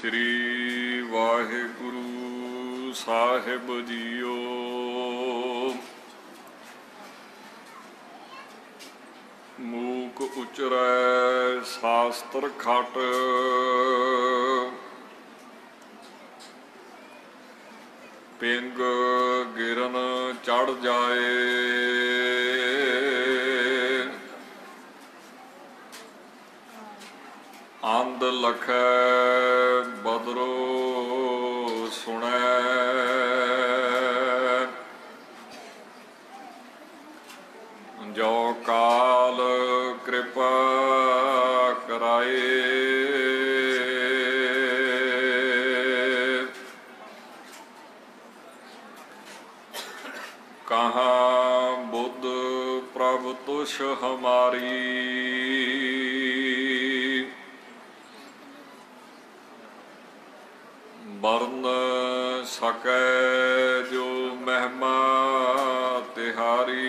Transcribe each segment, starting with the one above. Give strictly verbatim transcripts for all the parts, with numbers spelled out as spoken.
श्री वाहिगुरु साहिब जीओ। मूक उचरै शास्त्र खट, पिंग गिरन चढ़ जाए। अंध लखै बदरो सुनै, जो काल कृपा कराए। कहाँ बुद्ध प्रभु तुष हमारी, वर्ण सकै जो महिमा तिहारी।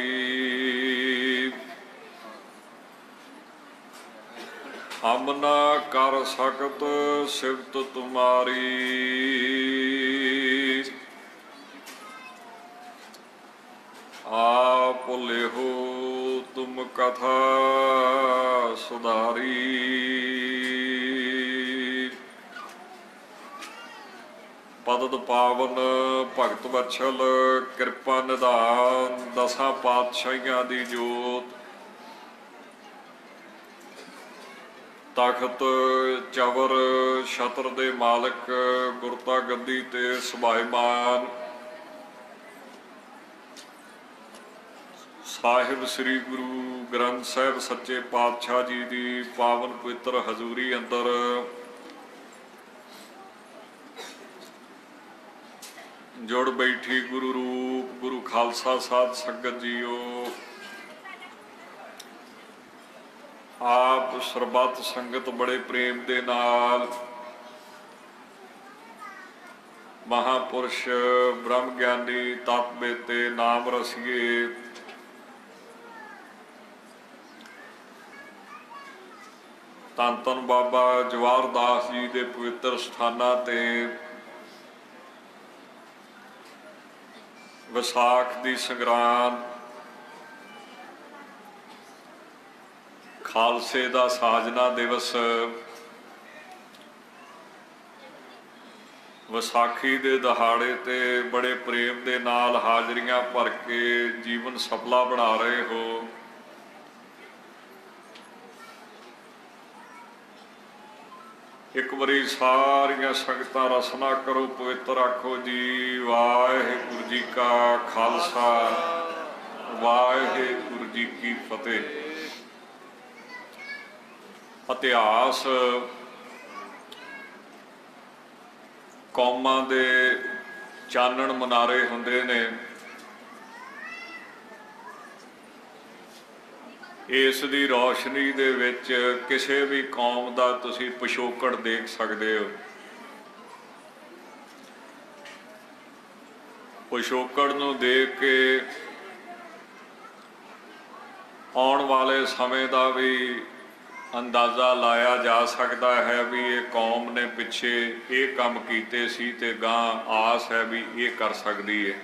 हम न कर सकत सिफत तुम्हारी, आप लेहो तुम कथा सुधारी। पदत पावन भगत वत्सल कृपा निधान, दसां पातशाहियां दी जोत। तख्त चवर छत्र दे मालिक, गुरता गद्दी ते सुभाईमान साहिब श्री गुरु ग्रंथ साहिब सच्चे पातशाह जी की पावन पवित्र हजूरी अंदर जुड़ बैठी गुरु रूप गुरु खालसा साध संगत जीओ। आप सरबत संगत बड़े प्रेम दे नाल महापुरुष ब्रह्म ज्ञानी तप बेते नाम रसीए धन धन बाबा जवाहर दास जी के पवित्र स्थानां ते विसाख दी संगरांद खालसे दा साजना दिवस विसाखी दे दहाड़े ते बड़े प्रेम दे नाल हाजरियां भर के जीवन सफला बना रहे हो। एक बारी सारियां संगतां रसना करो पवित्र आखो जी वाहिगुरू जी का खालसा वाहिगुरू जी की फतेह। इतिहास कौमां दे चानण मनारे हुंदे ने। इस दी रोशनी दे विच किसी भी कौम दा तुसीं पिछोकड़ देख सकदे हो। पिछोकड़ नूं देख के आउण वाले समय दा भी अंदाज़ा लाया जा सकता है भी ये कौम ने पिछे ये काम कीते सी ते गां आस है भी ये कर सकती है।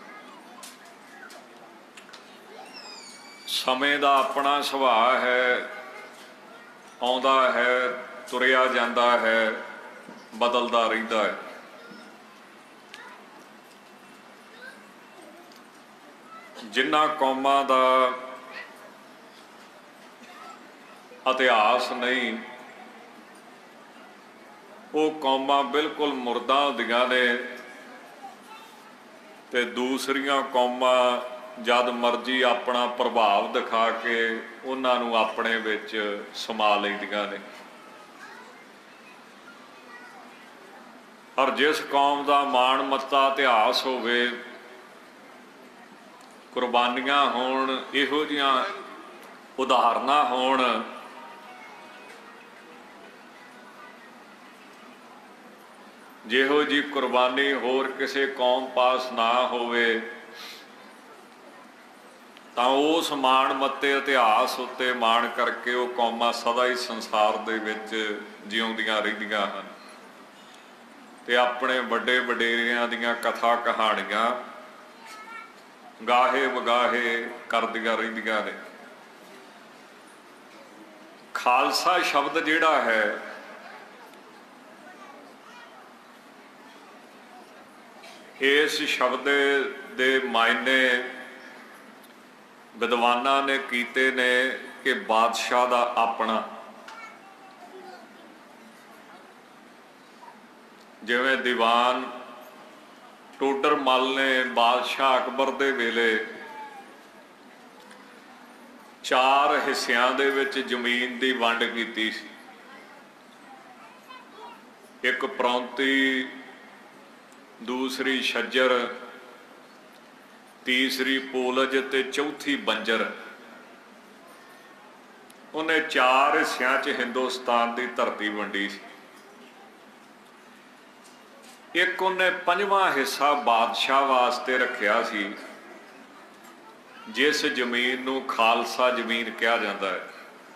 समय दा अपना सुभाव है, आउंदा है तुरिया जांदा है, बदलदा रहिंदा है। जिन्हां कौमां दा इतिहास नहीं वो कौमां बिल्कुल मुर्दा होंदियां ने ते दूसरियां कौमां जद मर्जी अपना प्रभाव दिखा के उन्हां नूं अपने विच समा लैंदियां ने। और जिस कौम का माण मत्ता इतिहास होवे, कुर्बानियां होण, इहो जिहियां उदाहरणां होण, जिहो जी कुर्बानी होर किसी कौम पास ना होवे तां उस माण मत्ते इतिहास उत्ते माण करके वो कौमां सदा ही संसार दे विच जिउंदियां रहिंदियां हन। ਤੇ ਆਪਣੇ ਵੱਡੇ ਵਡੇਰਿਆਂ ਦੀਆਂ ਕਥਾ ਕਹਾਣੀਆਂ ਗਾਹੇ ਵਗਾਹੇ ਕਰਦੀਆਂ ਰਹਿੰਦੀਆਂ ਨੇ। ਖਾਲਸਾ ਸ਼ਬਦ ਜਿਹੜਾ ਹੈ ਇਸ ਸ਼ਬਦ ਦੇ ਮਾਇਨੇ ਵਿਦਵਾਨਾਂ ਨੇ ਕੀਤੇ ਨੇ ਕਿ ਬਾਦਸ਼ਾਹ ਦਾ ਆਪਣਾ। ਜਿਵੇਂ ਦੀਵਾਨ ਟੋਡਰ ਮੱਲ ਨੇ ਬਾਦਸ਼ਾਹ ਅਕਬਰ ਦੇ ਵੇਲੇ ਚਾਰ ਹਿੱਸਿਆਂ ਦੇ ਵਿੱਚ ਜ਼ਮੀਨ ਦੀ ਵੰਡ ਕੀਤੀ ਸੀ। ਇੱਕ ਪ੍ਰੌਂਤੀ, ਦੂਸਰੀ ਛੱਜਰ, ਤੀਸਰੀ ਪੋਲਜ ਤੇ ਚੌਥੀ ਬੰਜਰ। ਉਹਨੇ ਚਾਰ ਹਿੱਸਿਆਂ 'ਚ ਹਿੰਦੁਸਤਾਨ ਦੀ ਧਰਤੀ ਵੰਡੀ ਸੀ। ਇੱਕ ਉਹਨੇ ਪੰਜਵਾਂ ਹਿੱਸਾ ਬਾਦਸ਼ਾਹ ਵਾਸਤੇ ਰੱਖਿਆ ਸੀ, ਜਿਸ ਜ਼ਮੀਨ ਨੂੰ ਖਾਲਸਾ ਜ਼ਮੀਨ ਕਿਹਾ ਜਾਂਦਾ ਹੈ,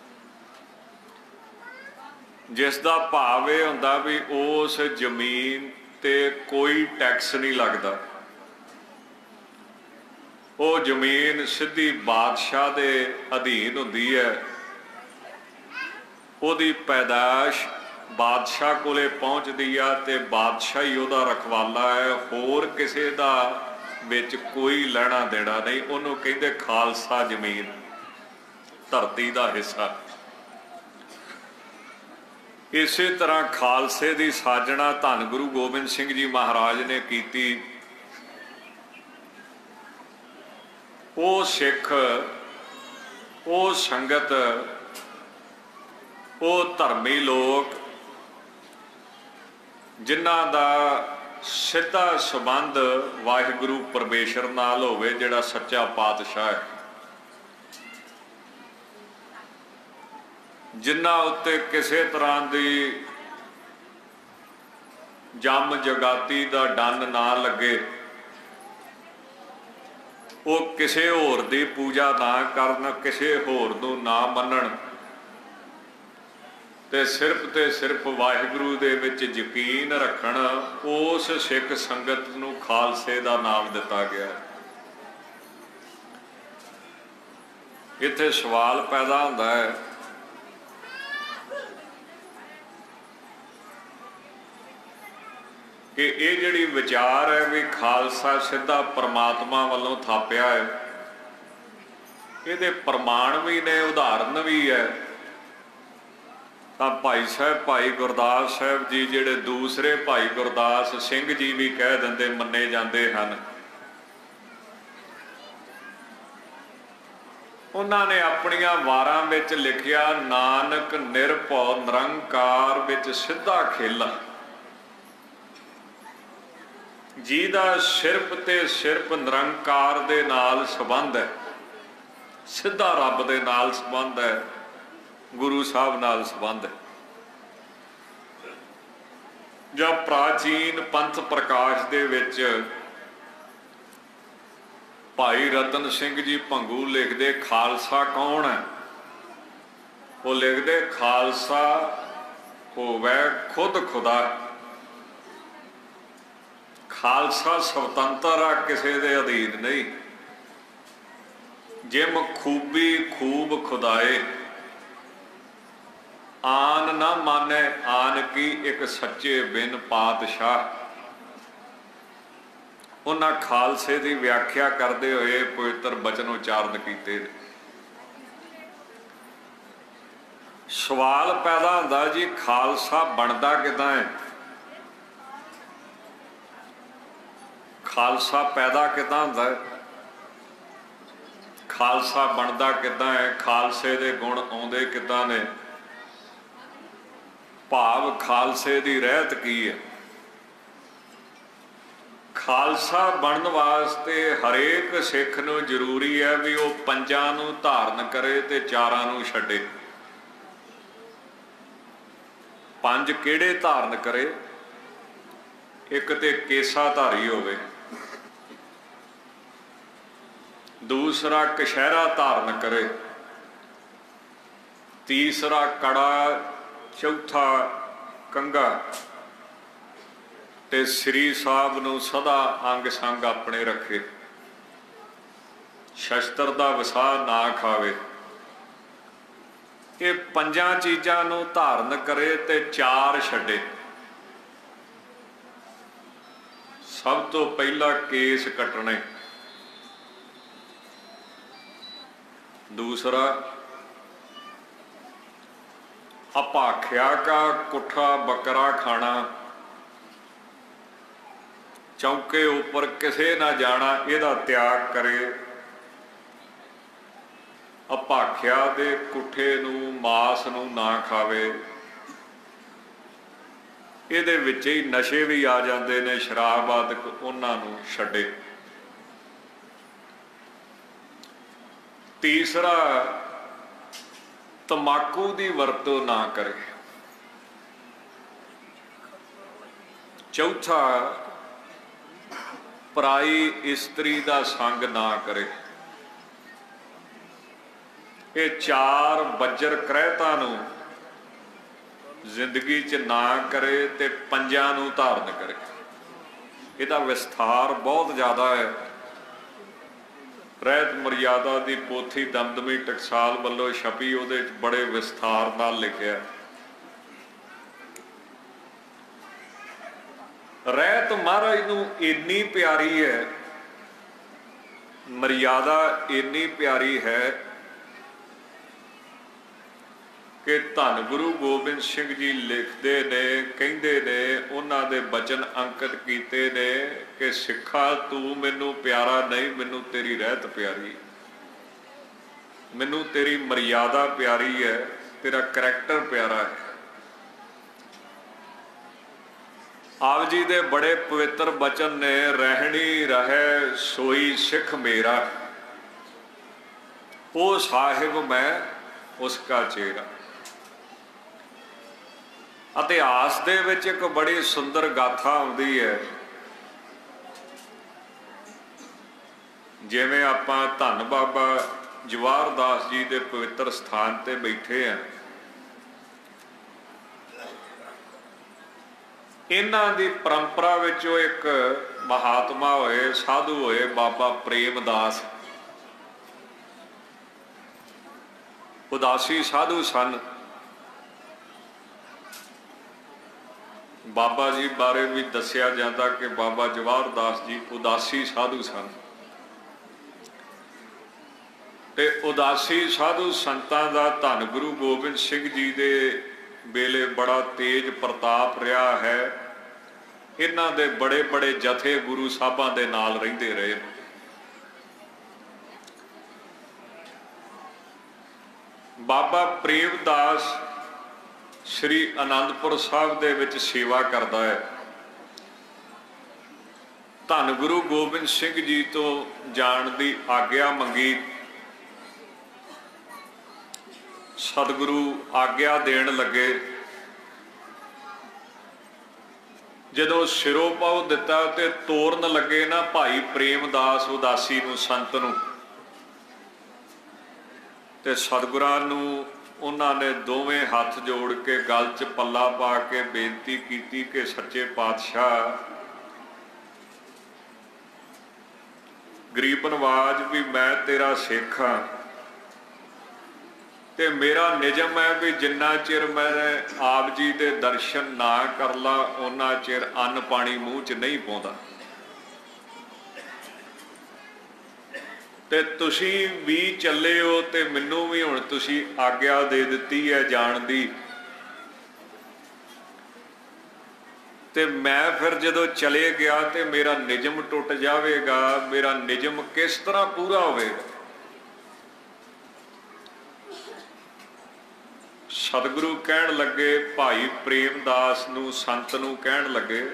ਜਿਸ ਦਾ ਭਾਵ ਇਹ ਹੁੰਦਾ ਵੀ ਉਸ ਜ਼ਮੀਨ ਤੇ ਕੋਈ ਟੈਕਸ ਨਹੀਂ ਲੱਗਦਾ। ਉਹ ਜ਼ਮੀਨ ਸਿੱਧੀ ਬਾਦਸ਼ਾਹ ਦੇ ਅਧੀਨ ਹੁੰਦੀ ਹੈ। ਉਹਦੀ ਪੈਦਾਇਸ਼ ਬਾਦਸ਼ਾਹ ਕੋਲੇ ਪਹੁੰਚਦੀ ਆ ਤੇ ਬਾਦਸ਼ਾਹ ਹੀ ਉਹਦਾ ਰਖਵਾਲਾ ਹੈ। ਹੋਰ ਕਿਸੇ ਦਾ ਵਿੱਚ ਕੋਈ ਲੈਣਾ ਦੇਣਾ ਨਹੀਂ। ਉਹਨੂੰ ਕਹਿੰਦੇ ਖਾਲਸਾ ਜ਼ਮੀਨ, ਧਰਤੀ ਦਾ ਹਿੱਸਾ। ਇਸੇ ਤਰ੍ਹਾਂ ਖਾਲਸੇ ਦੀ ਸਾਜਣਾ ਧੰਨ ਗੁਰੂ ਗੋਬਿੰਦ ਸਿੰਘ ਜੀ ਮਹਾਰਾਜ ਨੇ ਕੀਤੀ। ਉਹ ਸਿੱਖ, ਉਹ ਸੰਗਤ, ਉਹ ਧਰਮੀ ਲੋਕ ਜਿਨ੍ਹਾਂ ਦਾ ਸਿੱਧਾ ਸੰਬੰਧ ਵਾਹਿਗੁਰੂ ਪਰਮੇਸ਼ਰ ਨਾਲ ਹੋਵੇ, ਜਿਹੜਾ ਸੱਚਾ ਪਾਤਸ਼ਾਹ ਹੈ, ਜਿਨ੍ਹਾਂ ਉੱਤੇ ਕਿਸੇ ਤਰ੍ਹਾਂ ਦੀ ਜੰਮ ਜਗਾਤੀ ਦਾ ਡੰਨ ਨਾ ਲੱਗੇ, ਉਹ ਕਿਸੇ ਹੋਰ ਦੀ ਪੂਜਾ ਨਾ ਕਰਨ, ਕਿਸੇ ਹੋਰ ਨੂੰ ਨਾ ਮੰਨਣ ਤੇ ਸਿਰਫ ਤੇ ਸਿਰਫ ਵਾਹਿਗੁਰੂ ਦੇ ਵਿੱਚ ਯਕੀਨ ਰੱਖਣ, ਉਸ ਸਿੱਖ ਸੰਗਤ ਨੂੰ ਖਾਲਸੇ ਦਾ ਨਾਮ ਦਿੱਤਾ ਗਿਆ। ਇੱਥੇ ਸਵਾਲ ਪੈਦਾ ਹੁੰਦਾ ਹੈ ਕਿ ਇਹ ਜਿਹੜੀ ਵਿਚਾਰ ਹੈ ਵੀ ਖਾਲਸਾ ਸਿੱਧਾ ਪਰਮਾਤਮਾ ਵੱਲੋਂ ਥਾਪਿਆ ਹੈ, ਇਹਦੇ ਪ੍ਰਮਾਣ ਵੀ ਨੇ, ਉਦਾਹਰਨ ਵੀ ਹੈ। ਤਾਂ ਭਾਈ ਸਾਹਿਬ, ਭਾਈ ਗੁਰਦਾਸ ਸਾਹਿਬ ਜੀ, ਜਿਹੜੇ ਦੂਸਰੇ ਭਾਈ ਗੁਰਦਾਸ ਸਿੰਘ ਜੀ ਵੀ ਕਹਿ ਦਿੰਦੇ, ਮੰਨੇ ਜਾਂਦੇ ਹਨ, ਉਹਨਾਂ ਨੇ ਆਪਣੀਆਂ ਵਾਰਾਂ ਵਿੱਚ ਲਿਖਿਆ, ਨਾਨਕ ਨਿਰਭਉ ਨਿਰੰਕਾਰ ਵਿੱਚ ਸਿੱਧਾ ਖੇਲਾ। ਜਿਹਦਾ ਸਿਰਫ ਤੇ ਸਿਰਫ ਨਿਰੰਕਾਰ ਦੇ ਨਾਲ ਸੰਬੰਧ ਹੈ, ਸਿੱਧਾ ਰੱਬ ਦੇ ਨਾਲ ਸੰਬੰਧ ਹੈ, ਗੁਰੂ ਸਾਹਿਬ ਨਾਲ ਸੰਬੰਧ ਹੈ। ਜਾਂ ਪ੍ਰਾਚੀਨ ਪੰਥ ਪ੍ਰਕਾਸ਼ ਦੇ ਵਿੱਚ ਭਾਈ ਰਤਨ ਸਿੰਘ ਜੀ ਭੰਗੂ ਲਿਖਦੇ ਖਾਲਸਾ ਕੌਣ ਹੈ? ਉਹ ਲਿਖਦੇ ਖਾਲਸਾ ਹੋਵੇ ਖੁਦ ਖੁਦਾ। ਖਾਲਸਾ ਸੁਤੰਤਰ ਆ, ਕਿਸੇ ਦੇ ਅਧੀਨ ਨਹੀਂ। ਜਿਮ ਖੂਬੀ ਖੂਬ ਖੁਦਾਏ, ਆਨ ਨਾ ਮਾਨੇ ਆਨ ਕੀ ਇੱਕ ਸੱਚੇ ਬਿਨ ਪਾਤਸ਼ਾਹ। ਉਹਨਾਂ ਖਾਲਸੇ ਦੀ ਵਿਆਖਿਆ ਕਰਦੇ ਹੋਏ ਪਵਿੱਤਰ ਬਚਨ ਉਚਾਰਨ ਕੀਤੇ ਨੇ। ਸਵਾਲ ਪੈਦਾ ਹੁੰਦਾ ਜੀ, ਖਾਲਸਾ ਬਣਦਾ ਕਿੱਦਾਂ ਹੈ? ਖਾਲਸਾ ਪੈਦਾ ਕਿੱਦਾਂ ਹੁੰਦਾ ਹੈ? ਖਾਲਸਾ ਬਣਦਾ ਕਿੱਦਾਂ ਹੈ? ਖਾਲਸੇ ਦੇ ਗੁਣ ਆਉਂਦੇ ਕਿੱਦਾਂ ਨੇ? ਭਾਵ ਖਾਲਸੇ ਦੀ ਰਹਿਤ ਕੀ ਹੈ? ਖਾਲਸਾ ਬਣਨ ਵਾਸਤੇ ਹਰੇਕ ਸਿੱਖ ਨੂੰ ਜ਼ਰੂਰੀ ਹੈ ਵੀ ਉਹ ਪੰਜਾਂ ਨੂੰ ਧਾਰਨ ਕਰੇ ਤੇ ਚਾਰਾਂ ਨੂੰ ਛੱਡੇ। ਪੰਜ ਕਿਹੜੇ ਧਾਰਨ ਕਰੇ? ਇੱਕ ਤੇ ਕੇਸਾਧਾਰੀ ਹੋਵੇ, ਦੂਸਰਾ ਕਛਹਿਰਾ ਧਾਰਨ ਕਰੇ, ਤੀਸਰਾ ਕੜਾ, ਚੌਥਾ ਕੰਘਾ, ਤੇ ਸ੍ਰੀ ਸਾਹਿਬ ਨੂੰ ਸਦਾ ਅੰਗ ਸੰਗ ਆਪਣੇ ਰੱਖੇ, ਸ਼ਸਤਰ ਦਾ ਵਿਸਾਹ ਨਾ ਖਾਵੇ। ਇਹ ਪੰਜਾਂ ਚੀਜ਼ਾਂ ਨੂੰ ਧਾਰਨ ਕਰੇ ਤੇ ਚਾਰ ਛੱਡੇ। ਸਭ ਤੋਂ ਪਹਿਲਾ ਕੇਸ ਕੱਟਣੇ, दूसरा अपाख्या का कुठा बकरा खाना, चौके उपर किसे ना जाना, इहदा त्याग करे। अपाख्या दे कुठे नू मास नू ना खावे। इहदे विच ही नशे भी आ जाते ने, शराब आदि उन्हां नू छड्डे। तीसरा तंबाकू की वरतों ना करे। चौथा पराई इस्त्री का संग ना करे। ये चार बज्जर करहता नू जिंदगी च ना करे ते पंजां नू धारण करे। इहदा विस्तार बहुत ज़्यादा है। रहत मर्यादा की पोथी दमदमी टकसाल वालों छपी, उहदे बड़े विस्तार नाल लिखिया। रहत महाराज नूं इन्नी प्यारी है, मर्यादा इन्नी प्यारी है कि धन गुरु गोबिंद सिंह जी लिखते ने, कहते ने, उन्हां दे बचन अंकित कीते ने कि सिखा तू मैनू प्यारा नहीं, मैनू तेरी रहत प्यारी, मैनू तेरी मर्यादा प्यारी है, तेरा करैक्टर प्यारा है। आप जी दे बड़े पवित्र बचन ने, रहनी रहे सोई सिख मेरा, ओ साहिब मैं उसका चेहरा। इतिहास दे विच एक बड़ी सुंदर गाथा आउंदी है। जिवें आपां धन बाबा जवाहर दास जी दे पवित्र स्थान ते बैठे हैं, इन्हां दी परंपरा विचों एक महात्मा होए, साधु होए, बाबा प्रेमदास, उदासी साधु सन। बाबा जी बारे भी दसिया जाता कि बाबा जवाहर दास जी उदासी साधु सन। ते उदासी साधु संतां दा धन गुरु गोबिंद सिंह जी दे वेले बड़ा तेज प्रताप रहा है। इन्हां दे बड़े बड़े जथे गुरु साहबां दे नाल रहिंदे रहे। बाबा प्रेमदास श्री आनंदपुर साहब दे विच सेवा करता है। धन गुरु गोबिंद सिंह जी तो जाण दी आग्या मंगी, सतगुरु आग्या देण लगे। जदों सिरों पाओ दिता ते तोरन लगे ना भाई प्रेमदास उदासी नूं, संत नूं, ते सतगुरां नूं उन्होंने दोवें हाथ जोड़ के गल च पल्ला पा के बेनती की कि सच्चे पातशाह, गरीब नवाज भी मैं तेरा सिख हाँ, ते मेरा निजम है भी जिन्ना चिर मैं आप जी दे दर्शन ना कर ला उन्ना चिर अन्न पानी मूँह च नहीं पाउंदा। ते तुसी भी चले हो ते मैनू भी हुण तुसी आग्या दे दिती है जाण दी, ते मैं फिर जदों चले गया ते मेरा निजम टुट जाएगा, मेरा निजम किस तरह पूरा होवेगा। सतगुरु कहण लगे, भाई प्रेमदास नूं, संत नूं कहण लगे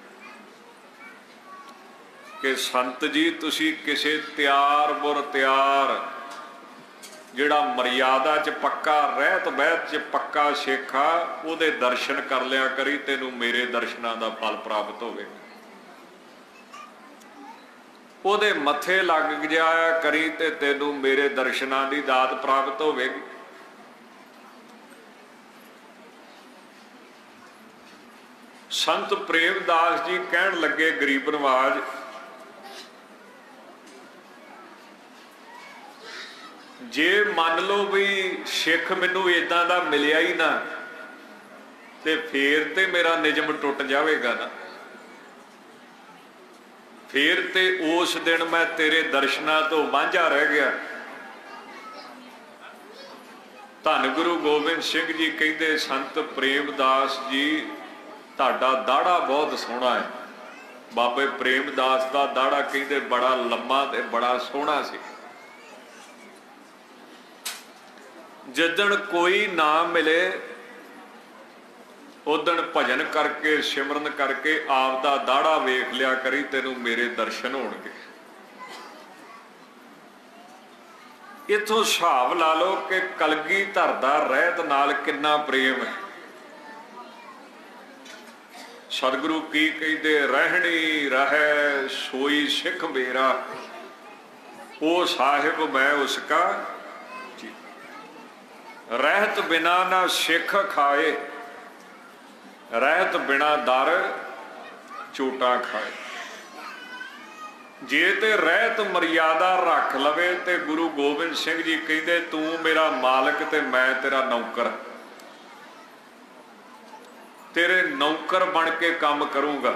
कि संत जी तुसी किसे त्यार बुर त्यार जिहड़ा मर्यादा च पक्का, रहत बहत च पक्का सिख आ, उहदे दर्शन कर लिया करी, तेनू मेरे दर्शनां दा फल प्राप्त होवेगा। उहदे मथे लग जाया करी ते तेनू मेरे दर्शनां दी दात प्राप्त होवेगी। संत प्रेमदास जी कहन लगे गरीब नवाज, जे मान लो भी सिख मैनू इदां दा मिलिया ही ना ते फिर ते मेरा निजम टुट जाएगा ना, फिर ते उस दिन मैं तेरे दर्शनां तो वांझा रह गया। धन गुरु गोबिंद सिंह जी कहते संत प्रेमदास जी तुहाडा दाड़ा बहुत सोहना है। बाबे प्रेमदास का दाड़ा कहते बड़ा लम्मा ते बड़ा सोहना सी। जिदन कोई ना मिले उदन भजन करके सिमरन करके आप दा दाड़ा वेख लिया करी, तेनू मेरे दर्शन होणगे। इथों हिसाब ला लो कि कलगीधर दा रहत नाल किन्ना प्रेम है। सतगुरु की कहते रहनी रहे सोई सिख मेरा, ओ साहिब मैं उसका रहत बिना ना सिख खाए, रहत बिना दर चोटा खाए। जे ते रहत मर्यादा रख लवे ते गुरु गोबिंद सिंह जी कहते तू मेरा मालिक ते मैं तेरा नौकर, तेरे नौकर बन के काम करूंगा।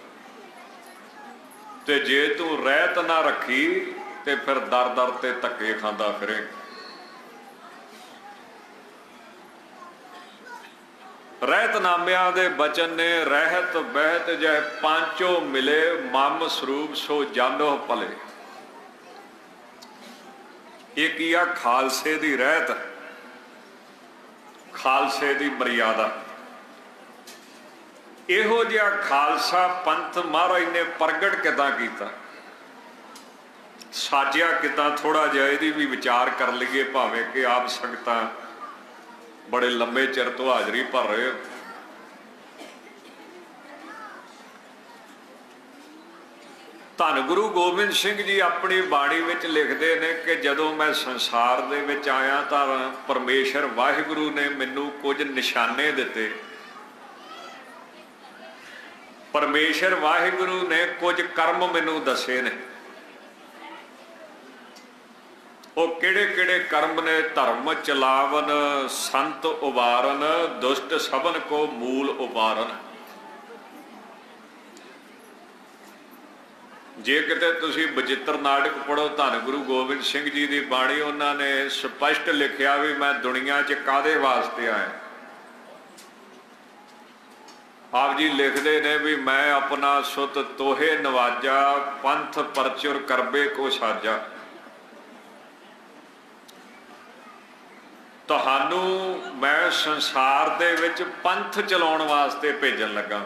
ते जे तू रहत ना रखी ते फिर दर दर ते धक्के खांदा फिरेगा। रहतनामिया दे बचन ने रहत बहत जह पांचों मिले, मम स्वरूप सो जानो भले। एक ही आ खालसे दी रहत, खालसे दी मर्यादा। इहो जिहा खालसा पंथ महाराज ने प्रगट किदां कीता, साजिया किदां, थोड़ा जिहा इहदी भी विचार कर लईए। भावें कि आप संगतां बड़े लंबे चिर तो हाजरी भर रहे हो। धन गुरु गोबिंद सिंह जी अपनी बाणी विच लिखते हैं कि जदों मैं संसार दे विच आया तां परमेश्वर वाहिगुरु ने मैनू कुछ निशाने दिते। परमेश्वर वाहिगुरु ने कुछ कर्म मैनू दसे ने। वो किहड़े किहड़े कर्म ने? धर्म चलावन, संत उबारन, दुष्ट सबन को मूल उबारन। जे किते तुसीं बचित्र नाटक पढ़ो धन गुरु गोबिंद सिंह जी की बाणी, उन्होंने स्पष्ट लिखिया भी मैं दुनिया च कादे वास्ते आया। आप जी लिखते ने भी मैं अपना सुत तोहे नवाजा, पंथ परचुर करबे को साजा। तुहानू मैं संसार दे विच पंथ चलाउण वास्ते भेजन लगा।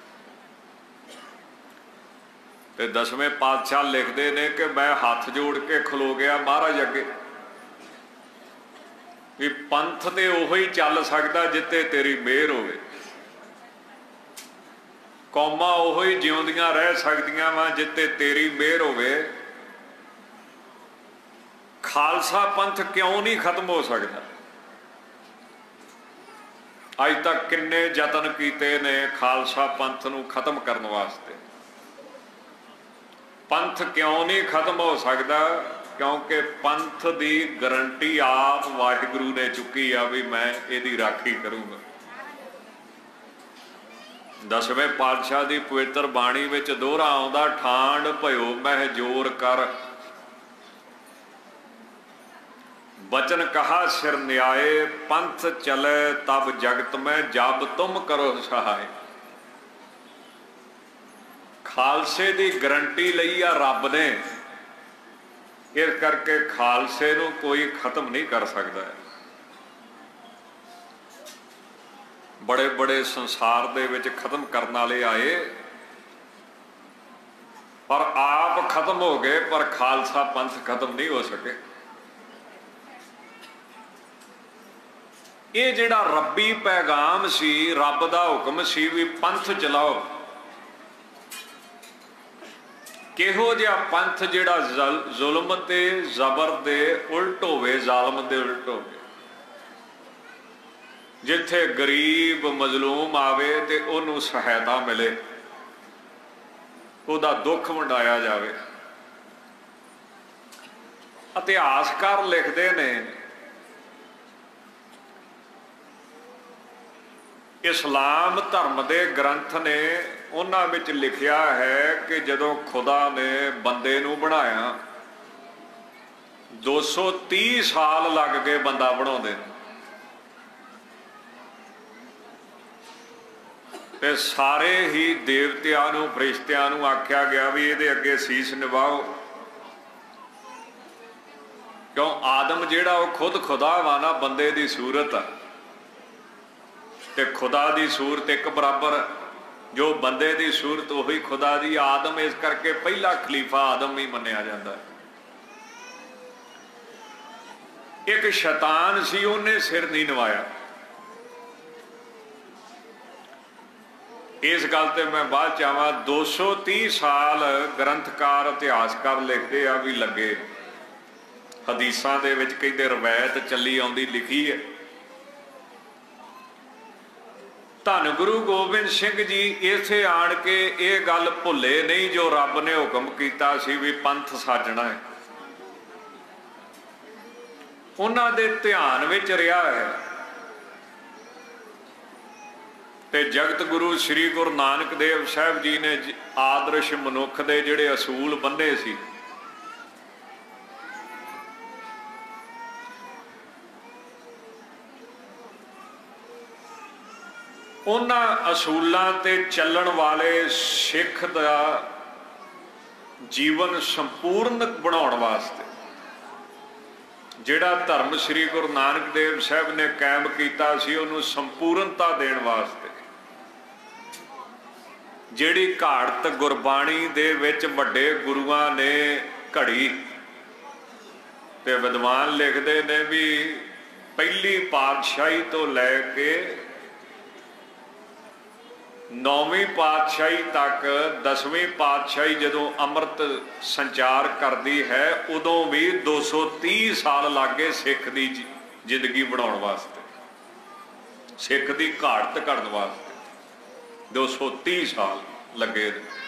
ते दसवें पातशाह लिखते ने कि मैं हाथ जोड़ के खलो गया महाराज अगे भी पंथ ते उहो ही चल सकदा जिते तेरी मेहर होवे, कौमां उहो ही जिउंदियां रह सकदियां वा जिते तेरी मेहर होवे। खालसा पंथ क्यों नहीं खत्म हो सकता? अज तक किन्ने यतन कीते ने खालसा पंथ नूं खत्म करने वास्ते। पंथ क्यों नहीं खत्म हो सकता? क्योंकि पंथ की गारंटी आप वाहिगुरु ने चुकी आ भी मैं इहदी राखी करूँगा। दसवें पातशाह की पवित्र बाणी विच दोहरा आउंदा, ठांड भयो मह जोर कर, बचन कहा सिर न्याय, पंथ चले तब जगत में जब तुम करो सहाय। खालसे की गारंटी लई आ रब ने, इस करके खालसे नूं कोई खत्म नहीं कर सकता। बड़े बड़े संसार दे विच खत्म करने वाले आए पर आप खत्म हो गए, पर खालसा पंथ खत्म नहीं हो सके। ये जिहड़ा रब्बी पैगाम सी, रब दा हुक्म सी भी पंथ चलाओ, किहो जिहा पंथ जिहड़ा जुल्म ते जबर दे उल्ट होवे, जालम दे उल्ट होवे। जिथे गरीब मजलूम आवे ते उन्होंने सहायता मिले, उहदा दुख वंडाया जावे। इतिहासकार लिखते ने इस्लाम धर्म के ग्रंथ ने उन्हां विच लिखिया है कि जदों खुदा ने बंदे नूं बनाया दो सौ तीह साल लग गए बंदा बनाउंदे ते सारे ही देवतियां नूं फरिश्तियां नूं आख्या गया भी इहदे अगे सीस निभाओ, क्यों आदम जिहड़ा वो खुद खुदा वा ना, बंदे दी सूरत ते खुदा दी सूरत एक बराबर, जो बंदे दी सूरत वही खुदा दी। आदम इस करके पहला खलीफा आदम ही मन्निया जाता है। एक शैतान सी, उन्हें सिर नहीं नवाया। इस गल ते मैं बाद चाहवा दो सौ तीह साल ग्रंथकार इतिहासकार लिखते आ भी लगे, हदीसां दे विच कहते रवायत चली आउंदी लिखी है। धन गुरु गोबिंद सिंह जी इसे आण के ये गल भुले नहीं जो रब ने हुक्म किया सी भी पंथ साजना है, उन्हां दे ध्यान विच रहा है। ते जगत गुरु श्री गुरु नानक देव साहब जी ने आदर्श मनुख दे जिहड़े असूल बन्ने सी, उन्हां असूलां ते चलण वाले सिख दा जीवन संपूर्ण बनाउण वास्ते जिहड़ा धर्म श्री गुरु नानक देव साहब ने कायम कीता सी, उहनूं संपूर्णता देण वास्ते जिहड़ी घाड़त गुरबाणी दे विच वड्डे गुरुआं ने घड़ी ते विद्वान लिखते ने भी पहली पातशाही तो लैके नौवीं पातशाही तक दसवीं पातशाही जदों अमृत संचार करती है उदों भी दो सौ तीह साल लग गए सिख की जिंदगी बनाने वास्ते, सिख की घाड़त करने वास्ते दो सौ तीह साल लगे।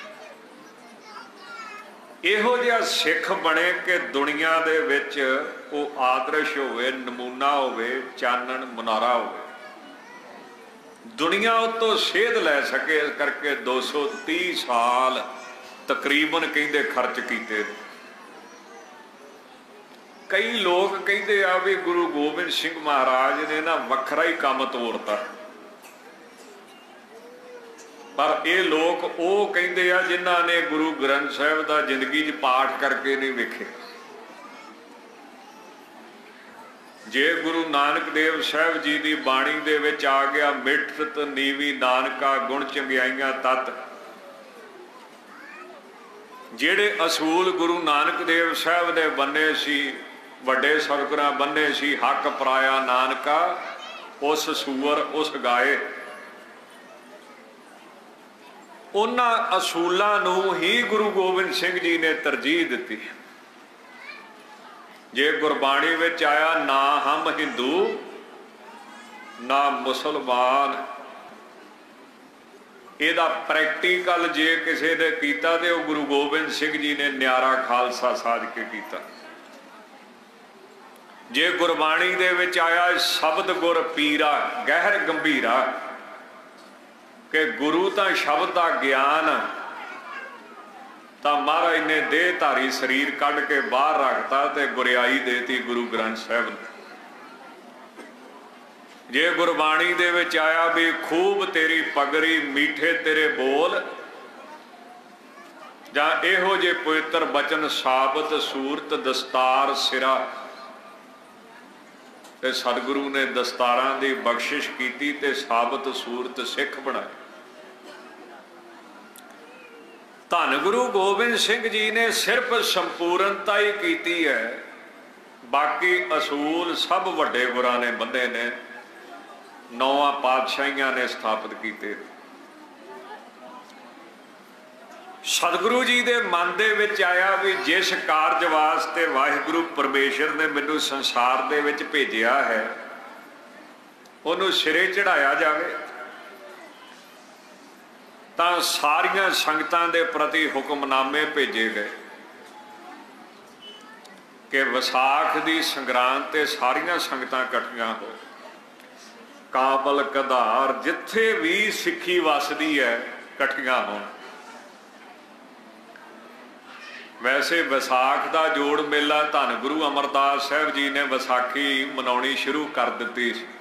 इहो जिहा सिख बने कि दुनिया दे विच वो आदर्श होवे, नमूना होवे, चानण मुनारा होवे, दुनिया तो सेध लै सके। इस करके दो सौ तीह साल तकरीबन कहते खर्च किए। कई लोग कहते आ भी गुरु गोबिंद सिंह महाराज ने ना वखरा ही काम तोड़ता, पर ये लोग वो कहते आ जिन्हां ने गुरु ग्रंथ साहिब का जिंदगी च पाठ करके नहीं वेखे। जे गुरु नानक देव साहब जी की बाणी दे विच आ गया मिठत नीवी नानका गुण चंगियाइयां तत, जेड़े असूल गुरु नानक देव साहब ने बन्ने सी, वड्डे सतगुरां बन्ने सी, हक पराया नानका उस सूअर उस गाए, उन्हां असूलां नूं ही गुरु गोबिंद सिंह जी ने तरजीह दिती। जे गुरबाणी विच आया ना हम हिंदू ना मुसलमान, इहदा प्रैक्टिकल जे किसी ने कीता ते वो गुरु गोबिंद सिंह जी ने न्यारा खालसा साज के कीता। जे गुरबाणी दे विच आया शब्द गुर पीरा गहर गंभीरा, कि गुरु तां शब्द दा ज्ञान तो महाराज ने देहधारी शरीर कढ़ के बाहर रखता ते गुरियाई देती गुरु ग्रंथ साहब ने। जे गुरबाणी दे विच आया भी खूब तेरी पगड़ी मीठे तेरे बोल, जां इहो जे पवित्र बचन साबत सूरत दस्तार सिरा, ते सतगुरु ने दस्तारां दी बख्शिश कीती ते साबत सूरत सिख बनाए। धन गुरु गोबिंद सिंह जी ने सिर्फ संपूर्णता ही की है, बाकी असूल सब वड्डे गुरां ने बंधे ने, नौवां पातशाहियां ने स्थापित किए। सतगुरु जी के मन दे विच आया भी जिस कारज वास्ते वाहिगुरु परमेश्वर ने मैनू संसार दे विच भेजिया है, ਉਹਨੂੰ ਸਿਰੇ ਚੜਾਇਆ ਜਾਵੇ ਤਾਂ ਸਾਰੀਆਂ ਸੰਗਤਾਂ ਦੇ ਪ੍ਰਤੀ ਹੁਕਮਨਾਮੇ ਭੇਜੇ ਗਏ ਕਿ ਵਿਸਾਖ ਦੀ ਸੰਗਰਾਂਦ ਤੇ ਸਾਰੀਆਂ ਸੰਗਤਾਂ ਇਕੱਠੀਆਂ ਹੋ, ਕਾਬਲ ਕਧਾਰ ਜਿੱਥੇ ਵੀ ਸਿੱਖੀ ਵਸਦੀ ਹੈ ਇਕੱਠੀਆਂ ਹੋਣ। ਵੈਸੇ ਵਿਸਾਖ ਦਾ ਜੋੜ ਮੇਲਾ ਧੰਨ ਗੁਰੂ ਅਮਰਦਾਸ ਸਾਹਿਬ ਜੀ ਨੇ ਵਿਸਾਖੀ ਮਨਾਉਣੀ ਸ਼ੁਰੂ ਕਰ ਦਿੱਤੀ ਸੀ।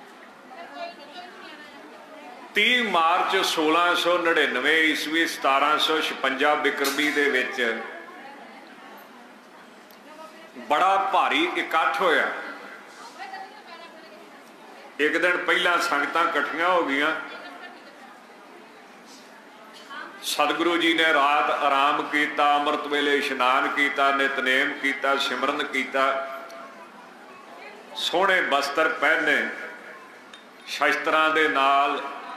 ਤੀਹ ਮਾਰਚ ਸੋਲਾਂ ਸੌ ਨੜਿਨਵੇਂ ਈਸਵੀ ਸਤਾਰਾਂ ਸੌ ਛਪੰਜਾ ਬਿਕਰਮੀ ਦੇ ਵਿੱਚ ਬੜਾ ਭਾਰੀ ਇਕੱਠ ਹੋਇਆ। ਇੱਕ ਦਿਨ ਪਹਿਲਾਂ ਸੰਗਤਾਂ ਇਕੱਠੀਆਂ ਹੋ ਗਈਆਂ। ਸਤਿਗੁਰੂ ਜੀ ਨੇ ਰਾਤ ਆਰਾਮ ਕੀਤਾ, ਅੰਮ੍ਰਿਤ ਵੇਲੇ ਇਸ਼ਨਾਨ ਕੀਤਾ, ਨਿਤਨੇਮ ਕੀਤਾ, ਸਿਮਰਨ ਕੀਤਾ, ਸੋਹਣੇ ਬਸਤਰ ਪਹਿਨੇ, ਸ਼ਸਤਰਾਂ ਦੇ ਨਾਲ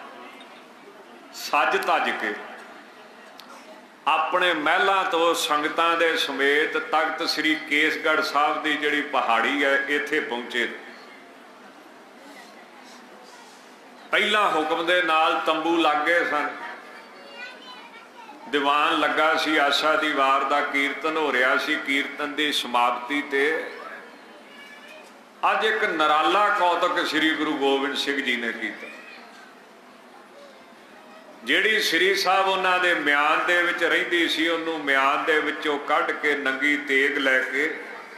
ਸੱਜ ਧੱਜ ਕੇ ਆਪਣੇ ਮਹਿਲਾਂ ਤੋਂ ਸੰਗਤਾਂ ਦੇ ਸਮੇਤ ਤਖਤ ਸ੍ਰੀ ਕੇਸਗੜ੍ਹ ਸਾਹਿਬ ਦੀ ਜਿਹੜੀ ਪਹਾੜੀ ਹੈ ਇੱਥੇ ਪਹੁੰਚੇ। ਪਹਿਲਾਂ ਹੁਕਮ ਦੇ ਨਾਲ ਤੰਬੂ ਲੱਗ ਗਏ ਸਨ, ਦੀਵਾਨ ਲੱਗਾ ਸੀ, ਆਸਾ ਦੀ ਵਾਰ ਦਾ ਕੀਰਤਨ ਹੋ ਰਿਹਾ ਸੀ। ਕੀਰਤਨ ਦੀ ਸਮਾਪਤੀ ਤੇ ਅੱਜ ਇੱਕ ਨਿਰਾਲਾ ਕੌਤਕ ਸ੍ਰੀ ਗੁਰੂ ਗੋਬਿੰਦ ਸਿੰਘ ਜੀ ਨੇ ਕੀਤਾ। ਜਿਹੜੀ ਸ੍ਰੀ ਸਾਹਿਬ ਉਹਨਾਂ ਦੇ ਮਿਆਨ ਦੇ ਵਿੱਚ ਰਹਿੰਦੀ ਸੀ, ਉਹਨੂੰ ਮਿਆਨ ਦੇ ਵਿੱਚੋਂ ਕੱਢ ਕੇ ਨੰਗੀ ਤੇਗ ਲੈ ਕੇ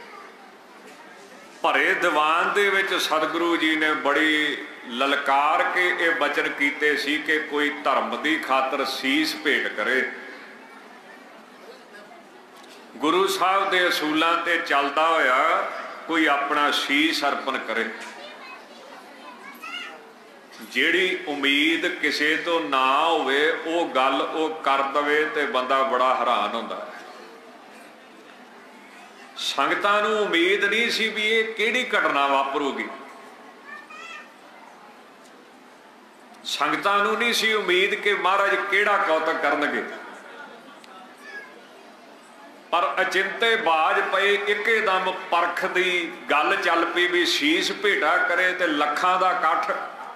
ਭਰੇ ਦੀਵਾਨ ਦੇ ਵਿੱਚ ਸਤਿਗੁਰੂ ਜੀ ਨੇ ਬੜੀ ਲਲਕਾਰ ਕੇ ਇਹ ਬਚਨ ਕੀਤੇ ਸੀ ਕਿ ਕੋਈ ਧਰਮ ਦੀ ਖਾਤਰ ਸੀਸ ਭੇਟ ਕਰੇ, ਗੁਰੂ ਸਾਹਿਬ ਦੇ ਅਸੂਲਾਂ ਤੇ ਚੱਲਦਾ ਹੋਇਆ ਕੋਈ ਆਪਣਾ ਸੀਸ ਅਰਪਣ ਕਰੇ। ਜਿਹੜੀ ਉਮੀਦ ਕਿਸੇ ਤੋਂ ਨਾ ਹੋਵੇ ਉਹ ਗੱਲ ਉਹ ਕਰ ਦਵੇ ਤੇ ਬੰਦਾ ਬੜਾ ਹੈਰਾਨ ਹੁੰਦਾ ਹੈ। ਸੰਗਤਾਂ ਨੂੰ ਉਮੀਦ ਨਹੀਂ ਸੀ ਵੀ ਇਹ ਕਿਹੜੀ ਘਟਨਾ ਵਾਪਰੂਗੀ, ਸੰਗਤਾਂ ਨੂੰ ਨਹੀਂ ਸੀ ਉਮੀਦ ਕਿ ਮਹਾਰਾਜ ਕਿਹੜਾ ਕੌਤਕ ਕਰਨਗੇ, ਪਰ ਅਚਿੰਤੇ ਬਾਜ ਪਏ ਇੱਕਦਮ ਪਰਖ ਦੀ ਗੱਲ ਚੱਲ ਪਈ ਵੀ ਸੀਸ ਭੇਟਾ ਕਰੇ ਤੇ ਲੱਖਾਂ ਦਾ ਇਕੱਠ।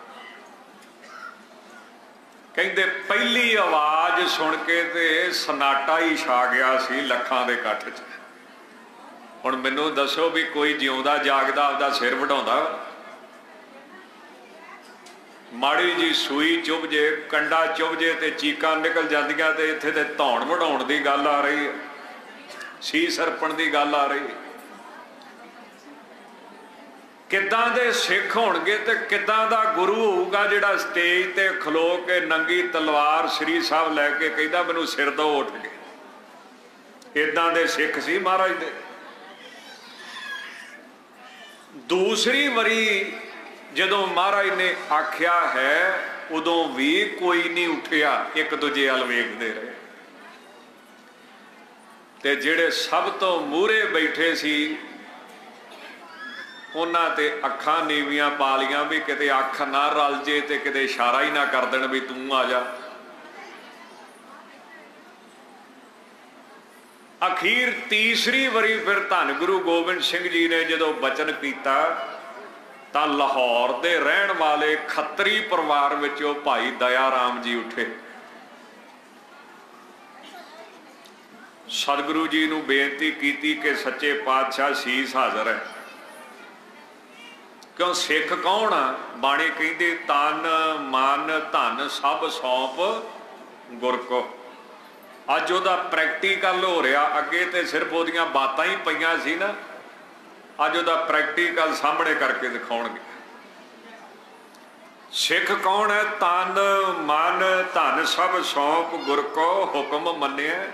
ਕਹਿੰਦੇ ਪਹਿਲੀ ਆਵਾਜ਼ ਸੁਣ ਕੇ ਤੇ ਸਨਾਟਾ ਹੀ ਛਾ ਗਿਆ ਸੀ ਲੱਖਾਂ ਦੇ ਇਕੱਠ 'ਚ। ਹੁਣ ਮੈਨੂੰ ਦੱਸੋ ਵੀ ਕੋਈ ਜਿਉਂਦਾ ਜਾਗਦਾ ਆਪਦਾ ਸਿਰ ਵਢਾਉਂਦਾ? ਮਾੜੀ ਜੀ ਸੂਈ ਚੁੱਭ ਜੇ, ਕੰਡਾ ਚੁੱਭ ਜੇ ਤੇ ਚੀਕਾਂ ਨਿਕਲ ਜਾਂਦੀਆਂ ਤੇ ਇੱਥੇ ਤੇ ਧੌਣ ਵਢਾਉਣ ਦੀ ਗੱਲ ਆ ਰਹੀ ਹੈ, ਸੀਸ ਅਰਪਣ ਦੀ ਗੱਲ ਆ ਰਹੀ ਹੈ। ਕਿੱਦਾਂ ਦੇ ਸਿੱਖ ਹੋਣਗੇ ਤੇ ਕਿੱਦਾਂ ਦਾ ਗੁਰੂ ਹੋਊਗਾ ਜਿਹੜਾ ਸਟੇਜ ਤੇ ਖਲੋ ਕੇ ਨੰਗੀ ਤਲਵਾਰ ਸ੍ਰੀ ਸਾਹਿਬ ਲੈ ਕੇ ਕਹਿੰਦਾ ਮੈਨੂੰ ਸਿਰ ਦੋ ਉੱਠ ਕੇ। ਇਦਾਂ ਦੇ ਸਿੱਖ ਸੀ ਮਹਾਰਾਜ ਦੇ। ਦੂਸਰੀ ਵਾਰੀ ਜਦੋਂ ਮਹਾਰਾਜ ਨੇ ਆਖਿਆ ਹੈ ਉਦੋਂ ਵੀ ਕੋਈ ਨਹੀਂ ਉੱਠਿਆ, ਇੱਕ ਦੂਜੇ ਵੱਲ ਵੇਖਦੇ ਰਹੇ। ਤੇ ਜਿਹੜੇ ਸਭ ਤੋਂ ਮੂਹਰੇ ਬੈਠੇ ਸੀ ਉਹਨਾਂ ਤੇ ਅੱਖਾਂ ਨੀਵੀਆਂ ਪਾ ਲੀਆਂ ਵੀ ਕਿਤੇ ਅੱਖ ਨਾ ਰਲ ਜੇ ਤੇ ਕਿਤੇ ਇਸ਼ਾਰਾ ਹੀ ਨਾ ਕਰ ਦੇਣ ਵੀ ਤੂੰ ਆ ਜਾ। ਅਖੀਰ ਤੀਸਰੀ ਵਾਰੀ ਫਿਰ ਧੰਨ ਗੁਰੂ ਗੋਬਿੰਦ ਸਿੰਘ ਜੀ ਨੇ ਜਦੋਂ ਬਚਨ ਕੀਤਾ ਤਾਂ ਲਾਹੌਰ ਦੇ ਰਹਿਣ ਵਾਲੇ ਖੱਤਰੀ ਪਰਿਵਾਰ ਵਿੱਚੋਂ ਭਾਈ ਦਇਆ ਰਾਮ ਜੀ ਉੱਠੇ। ਸਤਿਗੁਰੂ ਜੀ ਨੂੰ ਬੇਨਤੀ ਕੀਤੀ ਕਿ ਸੱਚੇ ਪਾਤਸ਼ਾਹ ਸੀਸ ਹਾਜ਼ਰ ਹੈ। ਕਿਉਂ ਸਿੱਖ ਕੌਣ ਆ? ਬਾਣੀ ਕਹਿੰਦੇ ਤਨ ਮਨ ਧਨ ਸਭ ਸੌਂਪ ਗੁਰ ਕੋ। ਅੱਜ ਉਹਦਾ ਪ੍ਰੈਕਟੀਕਲ ਹੋ ਰਿਹਾ, ਅੱਗੇ ਤੇ ਸਿਰਫ ਉਹਦੀਆਂ ਬਾਤਾਂ ਹੀ ਪਈਆਂ ਸੀ ਨਾ, ਅੱਜ ਉਹਦਾ ਪ੍ਰੈਕਟੀਕਲ ਸਾਹਮਣੇ ਕਰਕੇ ਦਿਖਾਉਣਗੇ। ਸਿੱਖ ਕੌਣ ਹੈ? ਤਨ ਮਨ ਧਨ ਸਭ ਸੌਂਪ ਗੁਰ ਕੋ ਹੁਕਮ ਮੰਨਿਆ।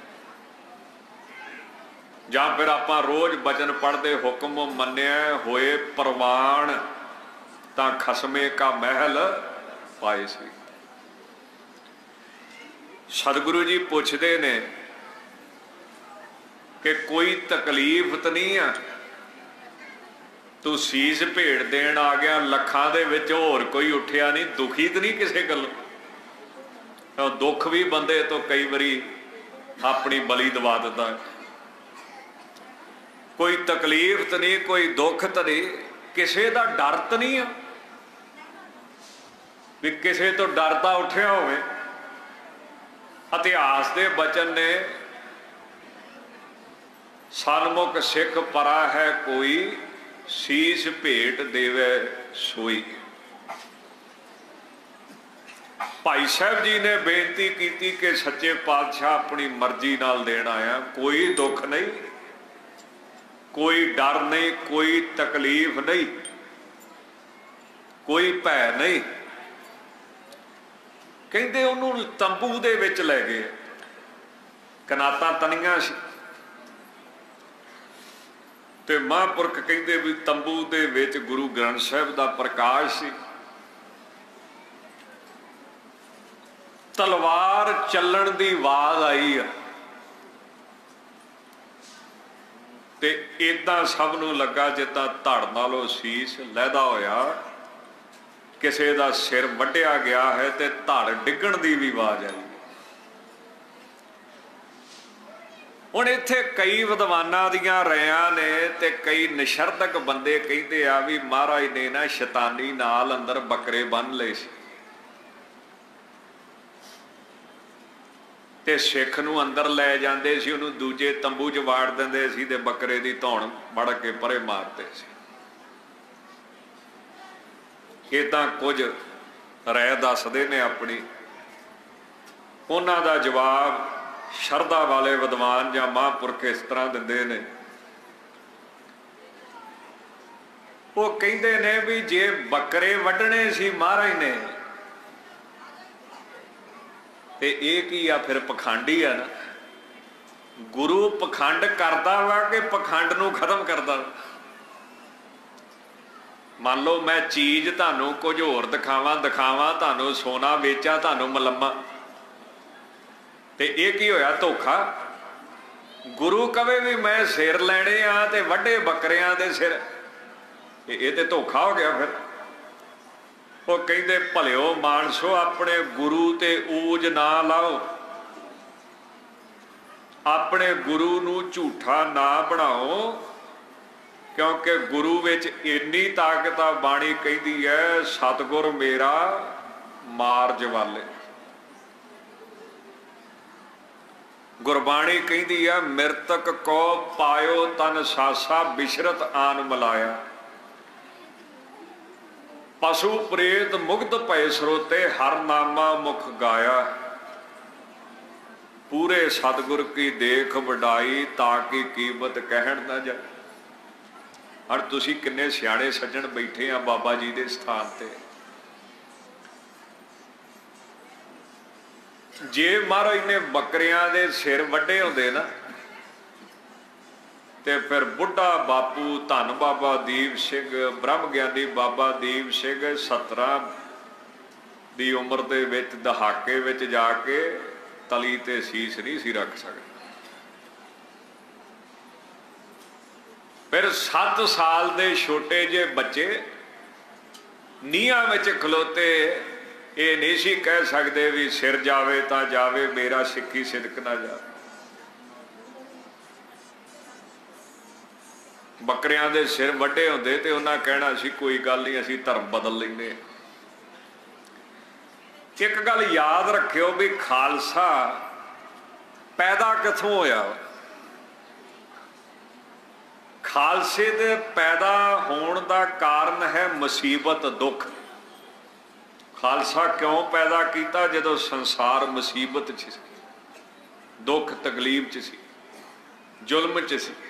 ਜਾਂ ਫਿਰ ਆਪਾਂ ਰੋਜ਼ ਬਚਨ ਪੜ੍ਹਦੇ ਹੁਕਮ ਮੰਨਿਆ ਹੋਏ ਪ੍ਰਵਾਨ ਤਾਂ ਖਸਮੇ ਕਾ ਮਹਿਲ ਪਾਏ ਸੀ। ਸਤਿਗੁਰੂ ਜੀ ਪੁੱਛਦੇ ਨੇ ਕਿ ਕੋਈ ਤਕਲੀਫ ਤਾਂ ਨਹੀਂ ਆ? ਤੂੰ ਸੀਸ ਭੇਟ ਦੇਣ ਆ ਗਿਆ, ਲੱਖਾਂ ਦੇ ਵਿੱਚ ਹੋਰ ਕੋਈ ਉੱਠਿਆ ਨਹੀਂ, ਦੁਖੀ ਤਾਂ ਨਹੀਂ ਕਿਸੇ ਗੱਲੋਂ? ਦੁੱਖ ਵੀ ਬੰਦੇ ਤੋਂ ਕਈ ਵਾਰੀ ਆਪਣੀ ਬਲੀ ਦਵਾ ਦਿੰਦਾ। ਕੋਈ ਤਕਲੀਫ ਤਾਂ ਨਹੀਂ, ਕੋਈ ਦੁੱਖ ਤਾਂ ਨਹੀਂ, ਕਿਸੇ ਦਾ ਡਰ ਤਾਂ ਨਹੀਂ ਆ? ਵੀ ਕਿਸੇ ਤੋਂ ਡਰਦਾ ਉੱਠਿਆ ਹੋਵੇ। ਇਤਿਹਾਸ ਦੇ ਬਚਨ ਨੇ, ਸਨਮੁਖ ਸਿੱਖ ਪਰਾ ਹੈ ਕੋਈ, ਸੀਸ ਭੇਟ ਦੇਵੇ ਸੋਈ। ਭਾਈ ਸਾਹਿਬ ਜੀ ਨੇ ਬੇਨਤੀ ਕੀਤੀ ਕਿ ਸੱਚੇ ਪਾਤਸ਼ਾਹ ਆਪਣੀ ਮਰਜ਼ੀ ਨਾਲ ਦੇਣ ਆਇਆ, ਕੋਈ ਦੁੱਖ ਨਹੀਂ, ਕੋਈ ਡਰ ਨਹੀਂ, ਕੋਈ ਤਕਲੀਫ ਨਹੀਂ, ਕੋਈ ਭੈ ਨਹੀਂ। ਕਹਿੰਦੇ ਉਹਨੂੰ ਤੰਬੂ ਦੇ ਵਿੱਚ ਲੈ ਗਏ, ਕਨਾਤਾਂ ਤਨੀਆਂ ਸੀ ਤੇ ਮਹਾਂਪੁਰਖ ਕਹਿੰਦੇ ਵੀ ਤੰਬੂ ਦੇ ਵਿੱਚ ਗੁਰੂ ਗ੍ਰੰਥ ਸਾਹਿਬ ਦਾ ਪ੍ਰਕਾਸ਼ ਸੀ। ਤਲਵਾਰ ਚੱਲਣ ਦੀ ਆਵਾਜ਼ ਆਈ ਆ ਤੇ ਏਦਾਂ ਸਭ ਨੂੰ ਲੱਗਾ ਜਿੱਦਾਂ ਧੜ ਨਾਲੋਂ ਸੀਸ ਲਹਿਦਾ ਹੋਇਆ, ਕਿਸੇ ਦਾ ਸਿਰ ਵੱਢਿਆ ਗਿਆ ਹੈ ਤੇ ਧੜ ਡਿੱਗਣ ਦੀ ਵੀ ਆਵਾਜ਼ ਆਈ। ਹੁਣ ਇੱਥੇ ਕਈ ਵਿਦਵਾਨਾਂ ਦੀਆਂ ਰਾਇਆਂ ਨੇ ਤੇ ਕਈ ਨਿਸ਼ਰਦਕ ਬੰਦੇ ਕਹਿੰਦੇ ਆ ਵੀ ਮਹਾਰਾਜ ਨੇ ਨਾ ਸ਼ੈਤਾਨੀ ਨਾਲ ਅੰਦਰ ਬੱਕਰੇ ਬੰਨ ਲਏ ਸੀ ਤੇ ਸਿੱਖ ਨੂੰ ਅੰਦਰ ਲੈ ਜਾਂਦੇ ਸੀ, ਉਹਨੂੰ ਦੂਜੇ ਤੰਬੂ 'ਚ ਵਾੜ ਦਿੰਦੇ ਸੀ ਤੇ ਬੱਕਰੇ ਦੀ ਧੌਣ ਵੜ ਕੇ ਪਰੇ ਮਾਰਦੇ ਸੀ। ਏਦਾਂ ਕੁਝ ਰਾਇ ਦੱਸਦੇ ਨੇ ਆਪਣੀ। ਉਹਨਾਂ ਦਾ ਜਵਾਬ ਸ਼ਰਧਾ ਵਾਲੇ ਵਿਦਵਾਨ ਜਾਂ ਮਹਾਂਪੁਰਖ ਇਸ ਤਰ੍ਹਾਂ ਦਿੰਦੇ ਨੇ, ਉਹ ਕਹਿੰਦੇ ਨੇ ਵੀ ਜੇ ਬੱਕਰੇ ਵੱਢਣੇ ਸੀ ਮਹਾਰਾਜ ਨੇ ਤੇ ਇਹ ਕੀ ਆ, ਫਿਰ ਪਖੰਡੀ ਆ ਨਾ। ਗੁਰੂ ਪਖੰਡ ਕਰਦਾ ਵਾ ਕਿ ਪਖੰਡ ਨੂੰ ਖਤਮ ਕਰਦਾ। ਮੰਨ ਲਓ ਮੈਂ ਚੀਜ਼ ਤੁਹਾਨੂੰ ਕੁਝ ਹੋਰ ਦਿਖਾਵਾਂ ਦਿਖਾਵਾਂ ਤੁਹਾਨੂੰ ਸੋਨਾ ਵੇਚਾਂ ਤੁਹਾਨੂੰ ਮਲੰਮਾ, ਤੇ ਇਹ ਕੀ ਹੋਇਆ, ਧੋਖਾ। ਗੁਰੂ ਕਵੇ ਵੀ ਮੈਂ ਸਿਰ ਲੈਣੇ ਆ ਤੇ ਵੱਡੇ ਬੱਕਰਿਆਂ ਦੇ ਸਿਰ, ਇਹ ਤੇ ਧੋਖਾ ਹੋ ਗਿਆ। ਫਿਰ ਉਹ ਕਹਿੰਦੇ ਭਲਿਓ ਮਾਨਸੋ ਆਪਣੇ ਗੁਰੂ ਤੇ ਊਜ ਨਾ ਲਾਓ, ਆਪਣੇ ਗੁਰੂ ਨੂੰ ਝੂਠਾ ਨਾ ਬਣਾਓ, ਕਿਉਂਕਿ ਗੁਰੂ ਵਿੱਚ ਇੰਨੀ ਤਾਕਤ ਆ। ਬਾਣੀ ਕਹਿੰਦੀ ਹੈ ਸਤਿਗੁਰ ਮੇਰਾ ਮਾਰ ਜਵਾਲੇ। ਗੁਰਬਾਣੀ ਕਹਿੰਦੀ ਆ ਮਿਰਤਕ ਕੋ ਪਾਇਓ ਤਨ ਸਾਸਾ ਬਿਸ਼ਰਤ ਆਨ ਮਲਾਇਆ, ਪਸ਼ੂ ਪ੍ਰੇਤ ਮੁਗਧ ਭਏ ਸਰੋਤੇ ਹਰ ਨਾਮਾ ਮੁਖ ਗਾਇਆ। ਪੂਰੇ ਸਤਿਗੁਰ ਕੀ ਦੇਖ ਵਡਾਈ ਤਾਂ ਕਿ ਕੀਮਤ ਕਹਿਣ ਨਾ ਜਾ। ਹਰ ਤੁਸੀਂ ਕਿੰਨੇ ਸਿਆਣੇ ਸੱਜਣ ਬੈਠੇ ਆ ਬਾਬਾ ਜੀ ਦੇ ਸਥਾਨ ਤੇ। ਜੇ ਮਹਾਰਾਜ ਨੇ ਬੱਕਰਿਆਂ ਦੇ ਸਿਰ ਵੱਡੇ ਹੁੰਦੇ ਨਾ ਤੇ ਫਿਰ ਬੁੱਢਾ ਬਾਪੂ ਧੰਨ ਬਾਬਾ ਦੀਪ ਸਿੰਘ, ਬ੍ਰਹਮ ਗਿਆਨੀ ਬਾਬਾ ਦੀਪ ਸਿੰਘ ਸੱਤਰਾਂ ਦੀ ਉਮਰ ਦੇ ਵਿੱਚ ਦਹਾਕੇ ਵਿੱਚ ਜਾ ਕੇ ਤਲੀ ਤੇ ਸੀਸ ਨਹੀਂ ਸੀ ਰੱਖ ਸਕਦੇ। ਫਿਰ ਸੱਤ ਸਾਲ ਦੇ ਛੋਟੇ ਜਿਹੇ ਬੱਚੇ ਨੀਹਾਂ ਵਿੱਚ ਖਲੋਤੇ ਇਹ ਨਹੀਂ ਸੀ ਕਹਿ ਸਕਦੇ ਵੀ ਸਿਰ ਜਾਵੇ ਤਾਂ ਜਾਵੇ, ਮੇਰਾ ਸਿੱਖੀ ਸਿਦਕ ਨਾ ਜਾਵੇ। ਬੱਕਰਿਆਂ ਦੇ ਸਿਰ ਵੱਡੇ ਹੁੰਦੇ ਤੇ ਉਹਨਾਂ ਕਹਿਣਾ ਸੀ ਕੋਈ ਗੱਲ ਨਹੀਂ ਅਸੀਂ ਧਰਮ ਬਦਲ ਲੈਂਦੇ। ਇੱਕ ਗੱਲ ਯਾਦ ਰੱਖਿਓ ਵੀ ਖਾਲਸਾ ਪੈਦਾ ਕਿੱਥੋਂ ਹੋਇਆ। ਖਾਲਸੇ ਦੇ ਪੈਦਾ ਹੋਣ ਦਾ ਕਾਰਨ ਹੈ ਮੁਸੀਬਤ, ਦੁੱਖ। ਖਾਲਸਾ ਕਿਉਂ ਪੈਦਾ ਕੀਤਾ? ਜਦੋਂ ਸੰਸਾਰ ਮੁਸੀਬਤ 'ਚ ਸੀ, ਦੁੱਖ ਤਕਲੀਫ 'ਚ ਸੀ, ਜ਼ੁਲਮ 'ਚ ਸੀ।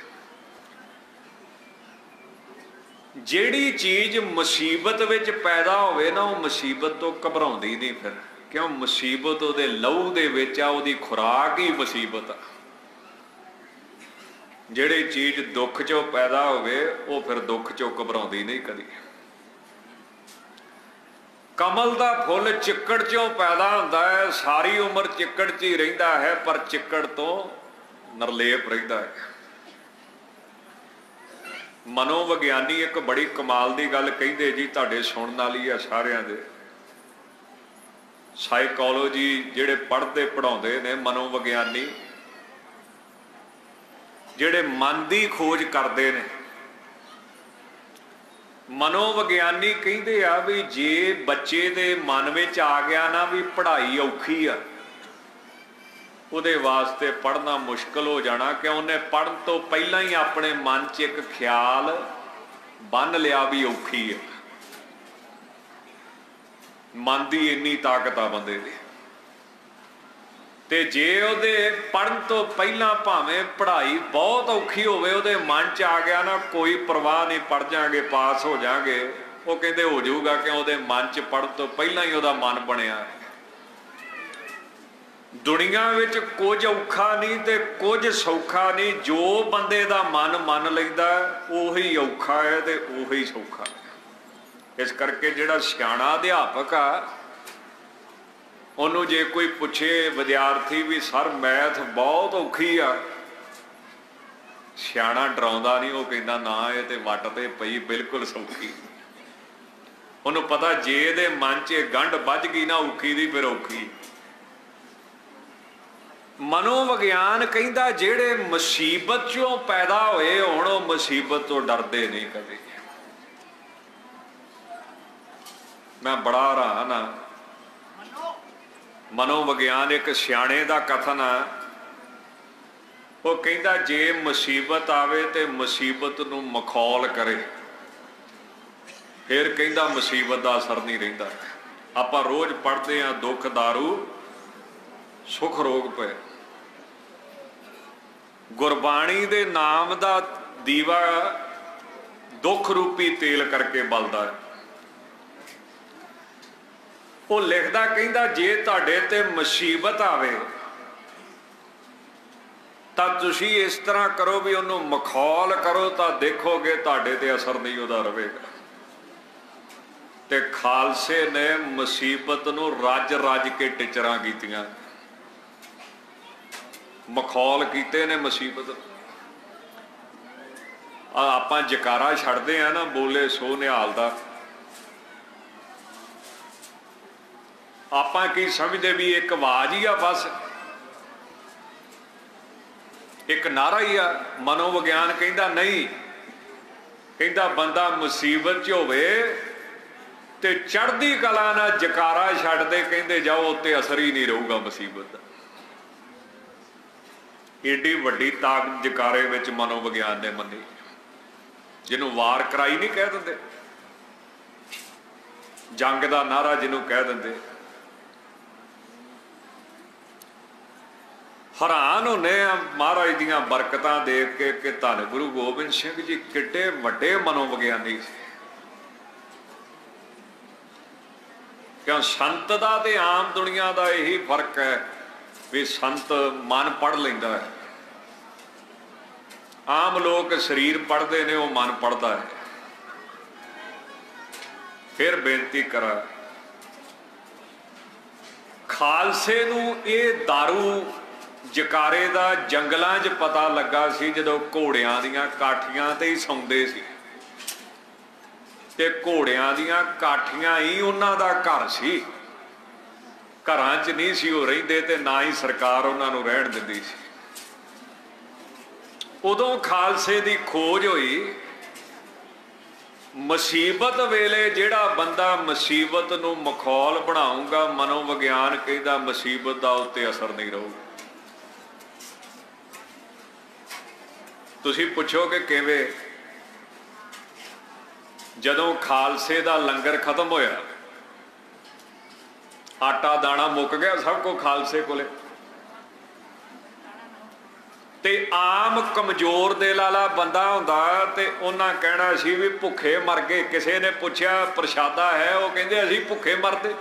ਜਿਹੜੀ ਚੀਜ਼ ਮੁਸੀਬਤ ਵਿੱਚ ਪੈਦਾ ਹੋਵੇ ਨਾ ਉਹ ਮੁਸੀਬਤ ਤੋਂ ਘਬਰਾਉਂਦੀ ਨਹੀਂ ਫਿਰ, ਕਿਉਂ? ਮੁਸੀਬਤ ਉਹਦੇ ਲਹੂ ਦੇ ਵਿੱਚ ਆ, ਉਹਦੀ ਖੁਰਾਕ ਹੀ ਮੁਸੀਬਤ ਆ। ਜਿਹੜੀ ਚੀਜ਼ ਦੁੱਖ 'ਚੋਂ ਪੈਦਾ ਹੋਵੇ ਉਹ ਫਿਰ ਦੁੱਖ 'ਚੋਂ ਘਬਰਾਉਂਦੀ ਨਹੀਂ ਕਦੀ। ਕਮਲ ਦਾ ਫੁੱਲ ਚਿੱਕੜ 'ਚੋਂ ਪੈਦਾ ਹੁੰਦਾ ਹੈ, ਸਾਰੀ ਉਮਰ ਚਿੱਕੜ 'ਚ ਹੀ ਰਹਿੰਦਾ ਹੈ, ਪਰ ਚਿੱਕੜ ਤੋਂ ਨਿਰਲੇਪ ਰਹਿੰਦਾ ਹੈ। ਮਨੋਵਿਗਿਆਨੀ ਇੱਕ ਬੜੀ ਕਮਾਲ ਦੀ ਗੱਲ ਕਹਿੰਦੇ ਜੀ, ਤੁਹਾਡੇ ਸੁਣਨ ਵਾਲੀ ਆ ਸਾਰਿਆਂ ਦੇ। ਸਾਈਕੋਲੋਜੀ ਜਿਹੜੇ ਪੜ੍ਹਦੇ ਪੜ੍ਹਾਉਂਦੇ ਨੇ, ਮਨੋਵਿਗਿਆਨੀ ਜਿਹੜੇ ਮਨ ਦੀ ਖੋਜ ਕਰਦੇ ਨੇ, मनोविग्यानी कहते आ भी जे बच्चे दे मन में आ गया ना भी पढ़ाई औखी आ, उहदे वास्ते पढ़ना मुश्किल हो जाना कि उन्हें पढ़न तो पहला ही अपने मन च एक ख्याल बन लिया भी औखी है। मन की इन्नी ताकत आ बंदे दी, ते जे उहदे पढ़न तो पहला भावें पढ़ाई बहुत औखी होवे उहदे मन च आ गया ना कोई परवाह नहीं, पढ़ जाएंगे पास हो जाएंगे, वो कहते हो जाऊगा कि उहदे मन च पढ़न तो पहला ही उहदा मन बनया। दुनिया विच कुछ औखा नहीं ते कुछ सौखा नहीं, जो बंदे दा मन मन लैंदा उही औखा है ते उही सौखा है। इस करके जिहड़ा सियाणा अध्यापक आ ਉਹਨੂੰ ਜੇ कोई पूछे विद्यार्थी भी सर मैथ बहुत औखी आ, सियाणा डराउंदा नहीं, वो कहंदा ना ये ते वट ते पई बिल्कुल सौखी। ਉਹਨੂੰ पता जे ਇਹਦੇ मन च गंढ ਵੱਜ गई ना औखी दी फिर औखी। मनोविग्यान कहंदा ਜਿਹੜੇ मुसीबत चों पैदा होए होण ਉਹ मुसीबत तो डरदे नहीं कदे। मैं बड़ा हैरान हाँ, मनोविग्यान एक सियाणे दा कथन है, वो कहता जे मुसीबत आवे ते मुसीबत नूं मखौल करे फिर कहता मुसीबत का असर नहीं रहिंदा। आपां रोज़ पढ़ते हैं दुख दारू सुख रोग पे, गुरबाणी दे नाम दा दीवा दुख रूपी तेल करके बलदा है। वो लिखदा कहंदा जे तुहाडे ते मुसीबत आवे तां तुसीं इस तरह करो भी उन्होंने मखौल करो तां देखोगे तुहाडे ते असर नहीं उहदा रहेगा। ते खालसे ने मुसीबत नूं रज रज के टिचरां कीतियां, मखौल कीते ने मुसीबत। आपां जकारा छड्डदे आ ना बोले सो निहाल दा, आपां की समझते भी एक आवाज ही आ, बस एक नारा ही आ। मनोविग्यान कहता नहीं, कहता बंदा मुसीबत च होवे ते चढ़दी कला ना जकारा छड्ड दे, कहते जाओ उत्ते असर ही नहीं रहूगा मुसीबत दा। एडी वड्डी ताकत जकारे विच मनोविग्यान ने मनी, जिन्हों वार कराई नहीं कह दिंदे, जंग दा नारा जिन्हों कह दिंदे। हैरान होने महाराज दियां बरकतां देख के कि धन गुरु गोबिंद सिंह जी किड्डे वड्डे मनोविग्यानी सी। क्यों संत दा ते आम दुनिया दा यही फर्क है भी संत मन पढ़ लैंदा है, आम लोग शरीर पढ़ते ने, वो मन पढ़ता है। फिर बेनती करा खालसे नूं ये दारू जकारे दा जंगलां च पता लगा सी जदों घोड़ियां दियां काठियां ते ही सौंदे सी, ते घोड़ियां दियां काठियां ही उन्हां दा घर सी, घरां च नहीं सी वो रहिंदे ते ना ही सरकार उन्हां नूं रहण दिंदी सी। उदों खालसे दी खोज होई, मुसीबत वेले जिहड़ा बंदा मुसीबत नूं मखौल बनाऊगा, मनोविग्यान कहदा मुसीबत दा उत्ते असर नहीं रहूगा। तुसीं पुछोगे किवें? जदों खालसे दा लंगर खत्म होया, आटा दाना मुक गया सब को खालसे कोले, ते आम कमजोर दिल वाला बंदा हुंदा ते उन्हां कहना सी भी भुखे मर गए। किसी ने पुछया प्रशादा है, वो कहंदे असीं भुखे मरदे।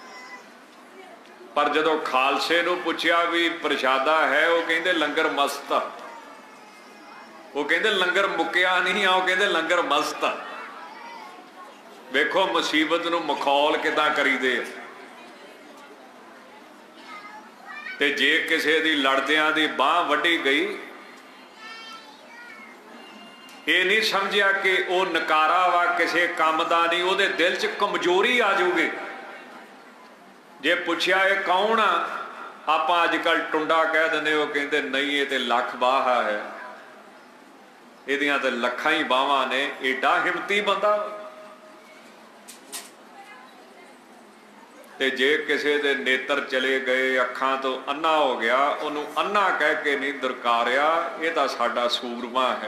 पर जदों खालसे नूं पुछया भी प्रशादा है, वो कहंदे लंगर मस्त आ। वो कहते लंगर मुक्या नहीं आ, वो कहते लंगर मस्त आ। वेखो मुसीबत नूं मखौल किदां करीदे। ते जे किसी दी लड़दियां दी बांह वड्डी गई, ये नहीं समझिया कि वह नकारा वा किसी काम दा नहीं, उहदे दिल च कमजोरी आ जाऊगी। जे पुछया ये कौन आ, आपां अजकल टुंडा कह दिंदे, वो कहते नहीं ये ते लख बाहा है, इहदियां ते लखां ही बाहां ने। एडा हिम्मती बंदा ਤੇ ਜੇ ਕਿਸੇ ਦੇ ਨੇਤਰ ਚਲੇ ਗਏ, ਅੱਖਾਂ ਤੋਂ ਅੰਨਾ ਹੋ ਗਿਆ, ਉਹਨੂੰ ਅੰਨਾ ਕਹਿ ਕੇ ਨਹੀਂ ਦੁਰਕਾਰਿਆ, ਇਹ ਤਾਂ ਸਾਡਾ ਸੂਰਮਾ ਹੈ।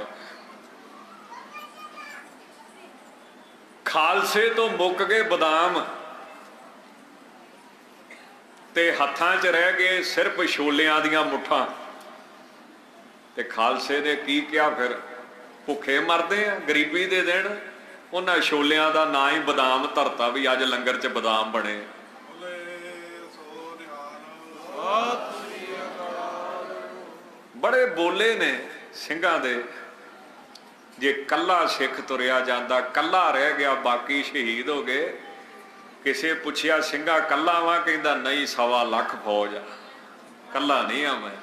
ਖਾਲਸੇ ਤੋਂ ਮੁੱਕ ਗਏ ਬਦਾਮ ਤੇ ਹੱਥਾਂ 'ਚ ਰਹਿ ਗਏ ਸਿਰਫ ਛੋਲਿਆਂ ਦੀਆਂ ਮੁੱਠਾਂ। ਤੇ ਖਾਲਸੇ ਨੇ ਕੀ ਕਿਹਾ ਫਿਰ? ਭੁੱਖੇ ਮਰਦੇ ਆ ਗਰੀਬੀ ਦੇ ਦਿਨ, ਉਹਨਾਂ ਛੋਲਿਆਂ ਦਾ ਨਾਂ ਹੀ ਬਦਾਮ ਧਰਤਾ ਵੀ ਅੱਜ ਲੰਗਰ 'ਚ ਬਦਾਮ ਬਣੇ। ਬੜੇ ਬੋਲੇ ਨੇ ਸਿੰਘਾਂ ਦੇ। ਜੇ ਕੱਲਾ ਸਿੱਖ ਤੁਰਿਆ ਜਾਂਦਾ, ਕੱਲਾ ਰਹਿ ਗਿਆ, ਬਾਕੀ ਸ਼ਹੀਦ ਹੋ ਗਏ। ਕਿਸੇ ਪੁੱਛਿਆ ਸਿੰਘਾ ਕੱਲਾ ਵਾਂ? ਕਹਿੰਦਾ ਨਹੀਂ, ਸਵਾ ਲੱਖ ਫੌਜ ਆ, ਕੱਲਾ ਨਹੀਂ ਆ ਮੈਂ।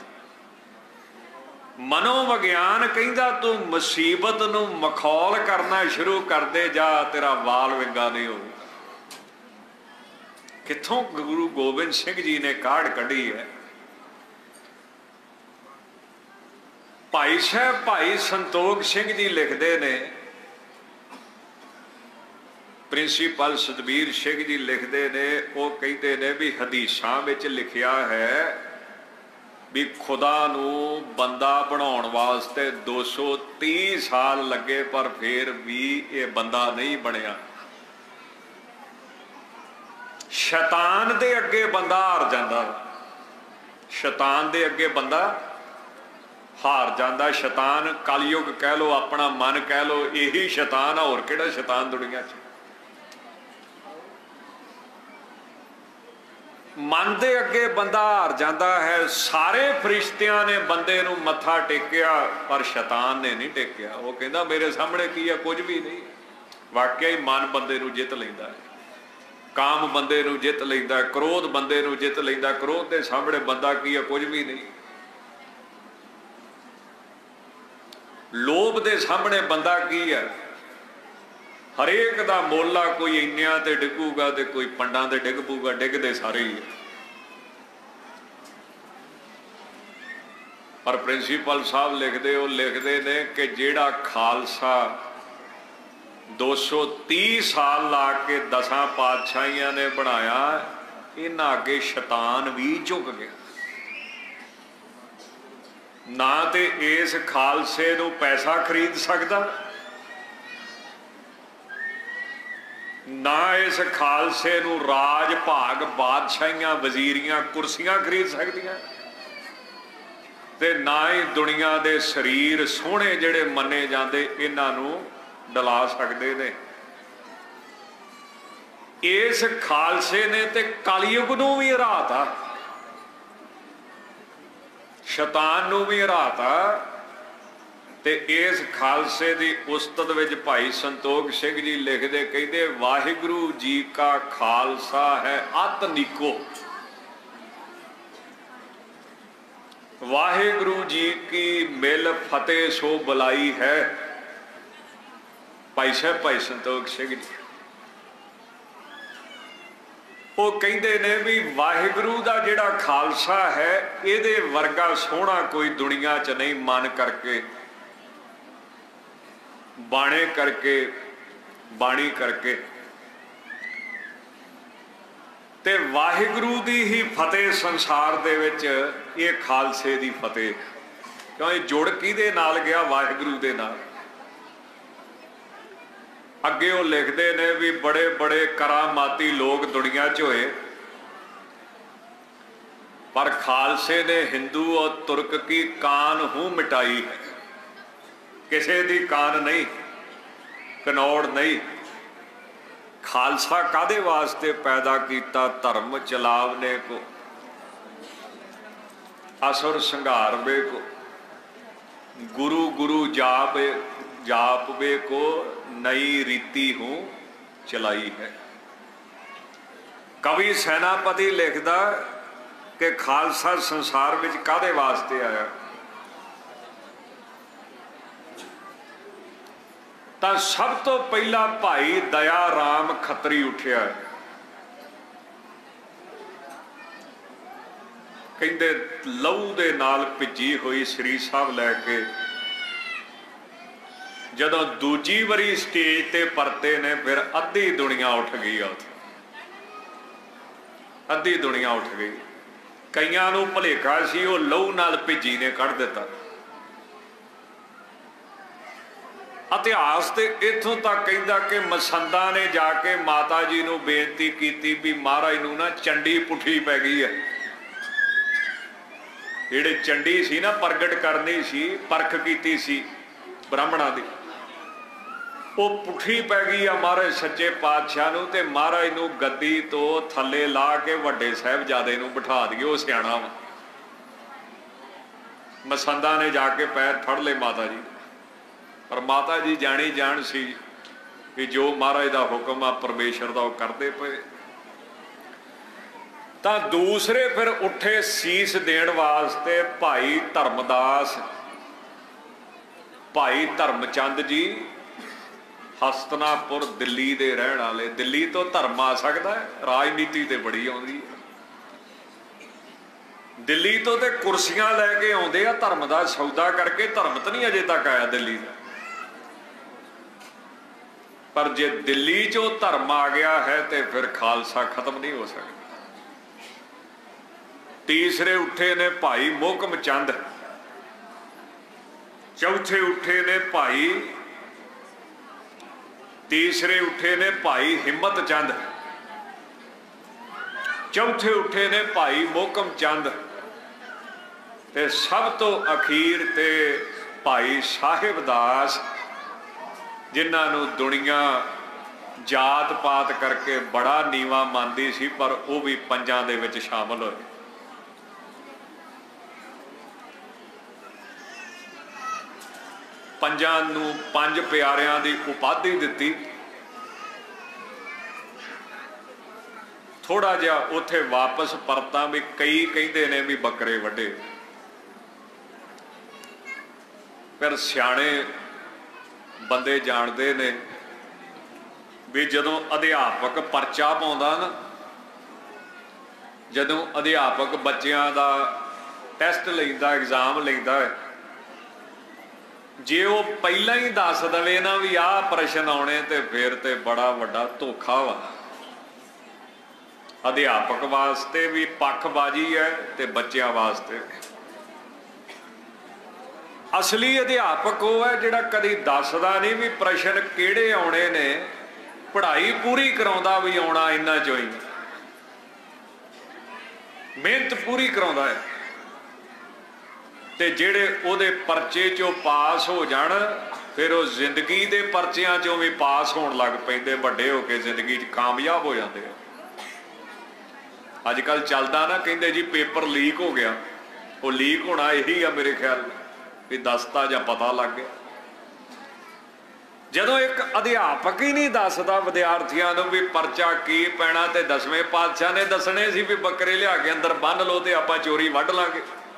ਮਨੋਵਿਗਿਆਨ ਕਹਿੰਦਾ ਤੂੰ ਮੁਸੀਬਤ ਨੂੰ ਮਖੌਲ ਕਰਨਾ ਸ਼ੁਰੂ ਕਰ ਦੇ ਜਾ, ਤੇਰਾ ਵਾਲ ਵਿੰਗਾ ਨਹੀਂ ਹੋਊ। ਕਿੱਥੋਂ ਗੁਰੂ ਗੋਬਿੰਦ ਸਿੰਘ ਜੀ ਨੇ ਕਾਢ ਕੱਢੀ ਹੈ। ਭਾਈ ਸਾਹਿਬ ਭਾਈ ਸੰਤੋਖ ਸਿੰਘ ਜੀ ਲਿਖਦੇ ਨੇ, ਪ੍ਰਿੰਸੀਪਲ ਸਤਬੀਰ ਸਿੰਘ ਜੀ ਲਿਖਦੇ ਨੇ, ਉਹ ਕਹਿੰਦੇ ਨੇ ਵੀ ਹਦੀਸਾਂ ਵਿੱਚ ਲਿਖਿਆ ਹੈ ਵੀ ਖੁਦਾ ਨੂੰ ਬੰਦਾ ਬਣਾਉਣ ਵਾਸਤੇ ਦੋ ਸੌ ਤੀਹ ਸਾਲ ਲੱਗੇ, ਪਰ ਫਿਰ ਵੀ ਇਹ ਬੰਦਾ ਨਹੀਂ ਬਣਿਆ। ਸ਼ੈਤਾਨ ਦੇ ਅੱਗੇ ਬੰਦਾ ਹਾਰ ਜਾਂਦਾ, ਸ਼ੈਤਾਨ ਦੇ ਅੱਗੇ ਬੰਦਾ ਹਾਰ ਜਾਂਦਾ। ਸ਼ੈਤਾਨ ਕਲਯੁਗ ਕਹਿ ਲੋ, ਆਪਣਾ ਮਨ ਕਹਿ ਲੋ, ਇਹੀ ਸ਼ੈਤਾਨ ਆ, ਹੋਰ ਕਿਹੜਾ ਸ਼ੈਤਾਨ ਦੁਨੀਆ 'ਚ। ਮਨ ਦੇ ਅੱਗੇ ਬੰਦਾ ਹਾਰ ਜਾਂਦਾ ਹੈ। ਸਾਰੇ ਫਰਿਸ਼ਤਿਆਂ ਨੇ ਬੰਦੇ ਨੂੰ ਮੱਥਾ ਟੇਕਿਆ, ਪਰ ਸ਼ੈਤਾਨ ਨੇ ਨਹੀਂ ਟੇਕਿਆ। ਉਹ ਕਹਿੰਦਾ ਮੇਰੇ ਸਾਹਮਣੇ ਕੀ ਆ? ਕੁਝ ਵੀ ਨਹੀਂ। ਵਾਕਿਆ ਹੀ ਮਨ ਬੰਦੇ ਨੂੰ ਜਿੱਤ ਲੈਂਦਾ ਹੈ, ਕਾਮ ਬੰਦੇ ਨੂੰ ਜਿੱਤ ਲੈਂਦਾ, ਕ੍ਰੋਧ ਬੰਦੇ ਨੂੰ ਜਿੱਤ ਲੈਂਦਾ। ਕ੍ਰੋਧ ਦੇ ਸਾਹਮਣੇ ਬੰਦਾ ਕੀ ਆ? ਕੁਝ ਵੀ ਨਹੀਂ। ਲੋਭ ਦੇ ਸਾਹਮਣੇ ਬੰਦਾ ਕੀ ਹੈ? ਹਰੇਕ ਦਾ ਮੋਲਾ ਕੋਈ ਇੰਨਿਆਂ ਤੇ ਡਿੱਗੂਗਾ ਤੇ ਕੋਈ ਪੰਡਾਂ ਤੇ ਡਿੱਗ ਪਊਗਾ, ਡਿੱਗਦੇ ਸਾਰੇ ਹੀ। ਪਰ ਪ੍ਰਿੰਸੀਪਲ ਸਾਹਿਬ ਲਿਖਦੇ, ਉਹ ਲਿਖਦੇ ਨੇ ਕਿ ਜਿਹੜਾ ਖਾਲਸਾ ਦੋ ਸੌ ਤੀਹ ਸਾਲ ਲਾ ਕੇ ਦਸਾਂ ਪਾਤਸ਼ਾਹੀਆਂ ਨੇ ਬਣਾਇਆ, ਇਹਨਾਂ ਅੱਗੇ ਸ਼ੈਤਾਨ ਵੀ ਝੁਕ ਗਿਆ। ਨਾ ਤੇ ਇਸ ਖਾਲਸੇ ਨੂੰ ਪੈਸਾ ਖਰੀਦ ਸਕਦਾ, ਨਾ ਇਸ ਖਾਲਸੇ ਨੂੰ ਰਾਜ ਭਾਗ, ਬਾਦਸ਼ਾਹੀਆਂ, ਵਜ਼ੀਰੀਆਂ, ਕੁਰਸੀਆਂ ਖਰੀਦ ਸਕਦੀਆਂ, ਤੇ ਨਾ ਹੀ ਦੁਨੀਆ ਦੇ ਸਰੀਰ ਸੋਹਣੇ ਜਿਹੜੇ ਮੰਨੇ ਜਾਂਦੇ ਇਹਨਾਂ ਨੂੰ ਡਲਾ ਸਕਦੇ ਨੇ। ਇਸ ਖਾਲਸੇ ਨੇ ਤੇ ਕਲਯੁਗ ਨੂੰ ਵੀ ਹਰਾਤਾ, ਸ਼ੈਤਾਨ ਨੂੰ ਵੀ ਹਰਾਤਾ। ਤੇ ਇਸ ਖਾਲਸੇ ਦੀ ਉਸਤਤ ਵਿੱਚ ਭਾਈ ਸੰਤੋਖ ਸਿੰਘ ਜੀ ਲਿਖਦੇ, ਕਹਿੰਦੇ ਵਾਹਿਗੁਰੂ ਜੀ ਕਾ ਖਾਲਸਾ ਹੈ ਅਤ ਨੀਕੋ, ਵਾਹਿਗੁਰੂ ਜੀ ਕੀ ਮਿਲ ਫਤਿਹ ਸੋ ਬੁਲਾਈ ਹੈ। ਭਾਈ ਸਾਹਿਬ ਭਾਈ ਸੰਤੋਖ ਸਿੰਘ ਜੀ ਉਹ ਕਹਿੰਦੇ ਨੇ ਵੀ ਵਾਹਿਗੁਰੂ ਦਾ ਜਿਹੜਾ ਖਾਲਸਾ ਹੈ, ਇਹਦੇ ਵਰਗਾ ਸੋਹਣਾ ਕੋਈ ਦੁਨੀਆ 'ਚ ਨਹੀਂ। ਮਨ ਕਰਕੇ, ਬਾਣੇ ਕਰਕੇ, ਬਾਣੀ ਕਰਕੇ, ਤੇ ਵਾਹਿਗੁਰੂ ਦੀ ਹੀ ਫਤਿਹ ਸੰਸਾਰ ਦੇ ਵਿੱਚ, ਇਹ ਖਾਲਸੇ ਦੀ ਫਤਿਹ। ਕਿਉਂ ਇਹ ਜੁੜ ਕਿਹਦੇ ਨਾਲ ਗਿਆ? ਵਾਹਿਗੁਰੂ ਦੇ ਨਾਲ। ਅੱਗੇ ਉਹ ਲਿਖਦੇ ਨੇ ਵੀ ਬੜੇ ਬੜੇ ਕਰਾਮਾਤੀ ਲੋਕ ਦੁਨੀਆ 'ਚ ਹੋਏ, ਪਰ ਖਾਲਸੇ ਨੇ ਹਿੰਦੂ ਔਰ ਤੁਰਕ ਕੀ ਕਾਨ ਹੂੰ ਮਿਟਾਈ ਹੈ। ਕਿਸੇ ਦੀ ਕਾਨ ਨਹੀਂ, ਕਨੌੜ ਨਹੀਂ। ਖਾਲਸਾ ਕਾਦੇ ਵਾਸਤੇ ਪੈਦਾ ਕੀਤਾ? ਧਰਮ ਚਲਾਵਨੇ ਕੋ, असुर संघारवे को, गुरु गुरु जाप जापवे को नई रीति हूं चलाई है। कवि सैनापति लिखदा कि खालसा संसार विच कादे वास्ते आया, ਤਾਂ ਸਭ ਤੋਂ ਪਹਿਲਾਂ ਭਾਈ ਦਇਆ ਰਾਮ ਖੱਤਰੀ ਉੱਠਿਆ। ਕਹਿੰਦੇ ਲਹੂ ਦੇ ਨਾਲ ਭਿੱਜੀ ਹੋਈ ਸ੍ਰੀ ਸਾਹਿਬ ਲੈ ਕੇ ਜਦੋਂ ਦੂਜੀ ਵਾਰੀ ਸਟੇਜ ਤੇ ਪਰਤੇ ਨੇ, ਫਿਰ ਅੱਧੀ ਦੁਨੀਆ ਉੱਠ ਗਈ ਆ। अद्धी दुनिया उठ गई। कईयां नूं भुलेखा सी वो लहू नाल भिजी ने कढ़ दिता। इतिहास ते इत्थों तक कहता कि मसंदा ने जाके माता जी नूं बेनती की भी महाराज नूं ना चंडी पुठी पै गई है। जिहड़े चंडी सी ना प्रगट करनी सी, परख कीती सी ब्राह्मणां दी, वो पुठी पै गई है महाराज सच्चे पातशाह नूं ते महाराज नूं गद्दी तो थले ला के वड्डे साहिबजादे नूं बिठा दिए। वो सियाणा वा। मसंदा ने जाके पैर फड़ ले माता जी, पर माता जी जानी जान सी कि जो महाराज का हुक्म आ परमेश्वर का वो करते पे। तो दूसरे फिर उठे सीस देण वास्ते भाई धर्मदास, भाई धर्मचंद जी हस्तिनापुर दिल्ली दे रहण वाले। दिल्ली तो धर्म आ सकता है, राजनीति ते बड़ी आउंदी है। दिल्ली तो ते कुर्सियां लैके आउंदे आ, धर्म का सौदा करके धर्म तो नहीं अजे तक आया दिल्ली का। पर जे दिल्ली चो धर्म आ गया है तो फिर खालसा खत्म नहीं हो सकता। तीसरे उठे ने भाई मोहकम चंद, चौथे उठे ने भाई तीसरे उठे ने भाई हिम्मत चंद, चौथे उठे ने भाई मोहकम चंद, ते सब तो अखीर ते भाई साहिब दास, जिन्हों दुनिया जात पात करके बड़ा नीवा मानती सी, पर वो भी पंजां दे विच शामिल होए। पंजां नूं पंज प्यारियां दी उपाधि दिती। थोड़ा जिहा उत्थे वापस परतां भी कई कहिंदे ने भी बकरे वड्डे। फिर सियाणे बंदे जानते ने भी जदों अध्यापक परचा पाउंदा ना, जदों अध्यापक बच्चियां दा टैसट लैंदा, एग्जाम लैंदा है, जे वो पहला ही दस दवे ना भी आह प्रश्न आने तो फिर तो बड़ा वड्डा धोखा वा। अध्यापक वास्ते भी पक्षबाजी है ते बच्चों वास्ते। असली अध्यापक वो है जिहड़ा कदी दसदा नहीं भी प्रश्न किहड़े आने ने, पढ़ाई पूरी कराउंदा भी आउणा इन्हां चों ही, मेहनत पूरी कराउंदा है। ते जिहड़े उहदे परचे चों पास हो जाण, फिर वो जिंदगी दे परचियां चों भी पास होण लग पैंदे, वड्डे हो के जिंदगी च कामयाब हो जाते। अजकल चलदा ना, कहंदे जी पेपर लीक हो गया। वो लीक होना यही आ मेरे ख्याल भी दसता जां पता लग गया। जदों एक अध्यापक ही नहीं दसदा विद्यार्थियों को भी परचा की पैना, ते दसवें पातशाह ने दसने सी भी बकरे लिया के अंदर बन लो ते आपां चोरी वढ लांगे।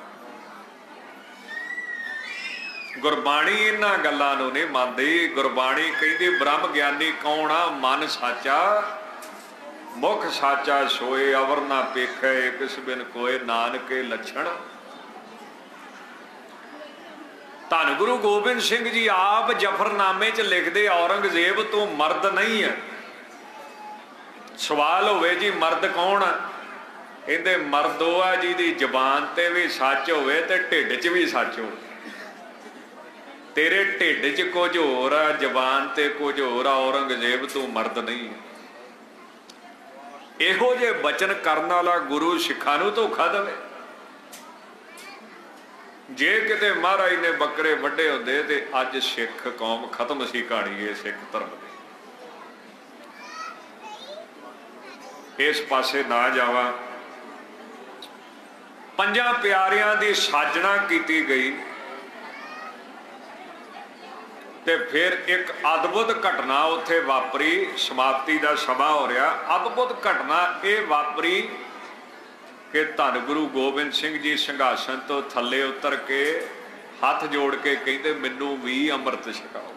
गुरबाणी इन्हां गल्लां नूं नहीं मनदी। गुरबाणी कहदी ब्रह्म ज्ञानी कौन आ, मन साचा मुख साचा सोए, अवर ना पेखै किस बिन कोय, नानके लक्षण। धन गुरु गोबिंद सिंह जी आप जफरनामे च लिखते, औरंगजेब तू मर्द नहीं है। सवाल होवे जी मर्द कौन है, कहते मर्द वो है जिहदी जबान ते भी सच होवे ते ढिड च भी सच हो। तेरे ढिड च कुछ होर आ, जबान ते कुछ होर आ, औरंगजेब तू मर्द नहीं है। इहो जे बचन करन वाला गुरु सिखां नूं धोखा देवे। जे किते महाराज ने बकरे वड्डे होंदे ते अज सिख कौम खत्म सी कहानी है सिख धर्म दी। इस पासे ना जावा। पंजां प्यारियां दी साजना कीती गई ते फिर एक अद्भुत घटना उत्थे वापरी। समाप्ति का समा हो रहा। अद्भुत घटना ये वापरी कि धन गुरु गोबिंद सिंह जी संघासन तो थले उतर के हाथ जोड़ के कहते मैनू भी अमृत छकाओ,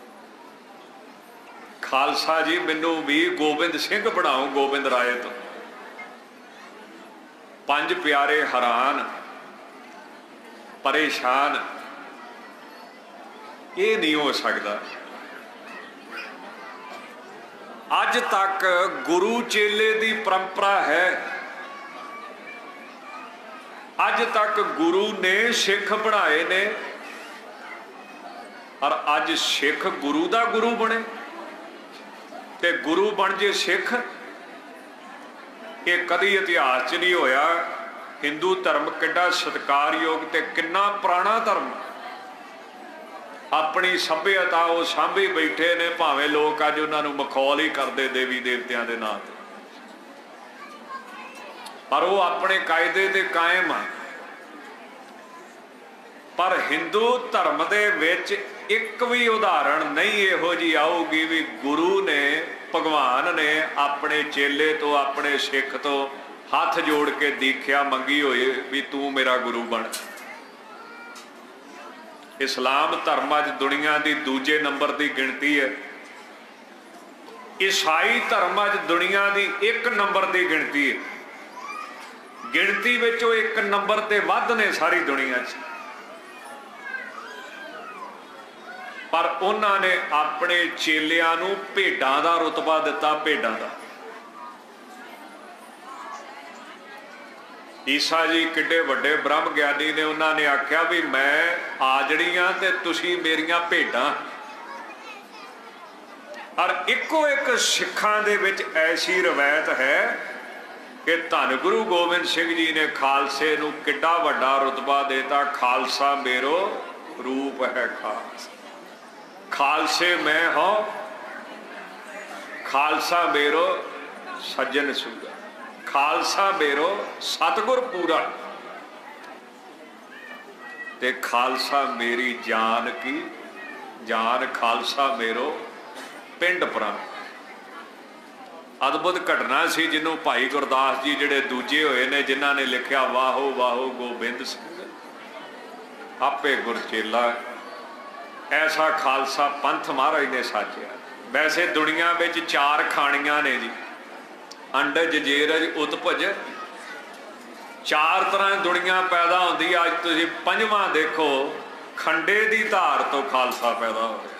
खालसा जी मैनू भी गोबिंद सिंह बनाओ गोबिंद राय तो। पंज प्यारे हैरान परेशान, ये नहीं हो सकता। अज तक गुरु चेले की परंपरा है अज तक गुरु ने सिख बनाए ने और अज सिख गुरु दा गुरु बने ते गुरु बन जे सिख। ये कदी इतिहास च नहीं होया। हिंदू धर्म कितना सत्कारयोग ते कितना पुराना धर्म, अपनी सभ्यता वो सांभी बैठे ने, भावें लोग अज उन्होंने मखौल ही करते देवी देवतियां दे नाम ते, पर वो अपने कायदे ते कायम आ। पर हिंदू धर्म दे विच एक भी उदाहरण नहीं इहो जी आऊगी भी गुरु ने, भगवान ने अपने चेले तो, अपने सिख तो हाथ जोड़ के दीख्या मंगी होए भी तू मेरा गुरु बन। इस्लाम धर्म अज दुनिया की दूजे नंबर की गिनती है। ईसाई धर्म अज दुनिया की एक नंबर की गिनती है। गिनती विचों एक नंबर ते वध ने सारी दुनिया च, पर उन्होंने अपने चेलियां नूं भेडां दा रुतबा दिता, भेडां दा। ईसा जी किड्डे वड्डे ब्रह्म ज्ञानी ने, उन्होंने आख्या भी मैं आजड़ियां ते तुसी मेरियां भेडां। और इको एक सिखां दे विच ऐसी रवायत है कि धन गुरु गोबिंद सिंह जी ने खालसे नूं किड्डा वड्डा रुतबा देता। खालसा मेरो रूप है खास, खालसे मैं हो, खालसा मेरो सज्जन सूरा, खालसा मेरो सतगुर पूरा, ते खालसा मेरी जान की जान, खालसा मेरो पिंड प्राण। अद्भुत घटना सी जिन्हों भाई गुरदास जी जिहड़े दूजे होए ने, जिन्हां ने लिखिया वाहो वाहो गोबिंद सिंह आपे गुरचेला, ऐसा खालसा पंथ महाराज ने साजिया। वैसे दुनिया में चार खानियां ने जी, अंडज जेरज उत्पज, चार तरह दुनिया पैदा होती। अज तुसीं पंजवां देखो, खंडे की धार तो खालसा पैदा हो रहा,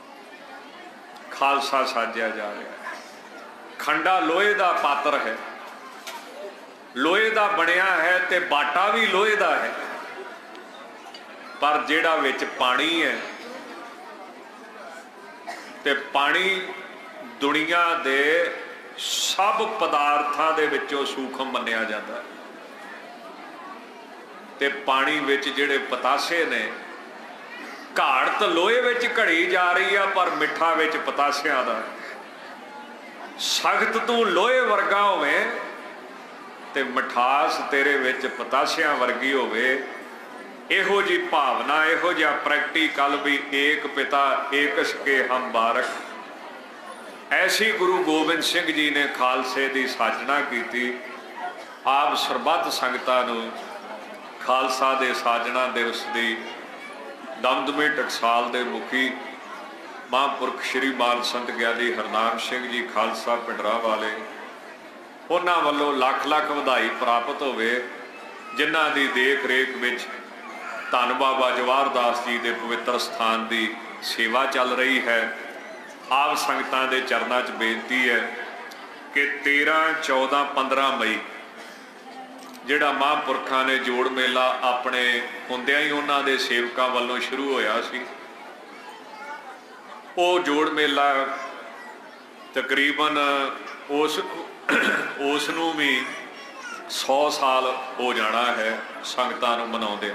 खालसा साजिया जा रहा है। खंडा लोहे का पात्र है, लोहे का बनया है, ते बाटा भी लोहे का है, पर जिहड़ा विच पानी है, ते पानी दुनिया दे सब पदार्थां दे विचों सूखम मन्निया जाता है। ते पानी विच जिहड़े पतासे ने, घाड़त लोहे विच घड़ी जा रही है, पर मिठा विच पतासियां दा। सख्त तू लोहे वर्गा होवे ते मिठास तेरे विच पतासियां वर्गी होवे। इहो जी भावना, इहो जिहा प्रैक्टिकल भी एक पिता एक सके हम बारक, ऐसी गुरु गोबिंद सिंह जी ने खालसे की साजना की। आप सरबत संगतां नूं खालसा दे साजना दिवस की दमदमे टकसाल के मुखी महापुरख श्री माल संत ग्याली हरनाम सिंह जी खालसा पिंडरा वाले, उन्हां वल्लों लख लख वधाई प्राप्त होवे, जिन्हां दी देख रेख विच धन बाबा जवाहर दास जी के पवित्र स्थान की सेवा चल रही है। आप संगतां दे चरनां च बेनती है कि तेरह चौदह पंद्रह मई जिहड़ा महापुरखां ने जोड़ मेला अपने हुंदियां ही उन्हां दे सेवकां वल्लों शुरू होया सी, वो जोड़ मेला तकरीबन उस उस नूं भी सौ साल हो जाना है संगतां नूं मनाउंदिआं।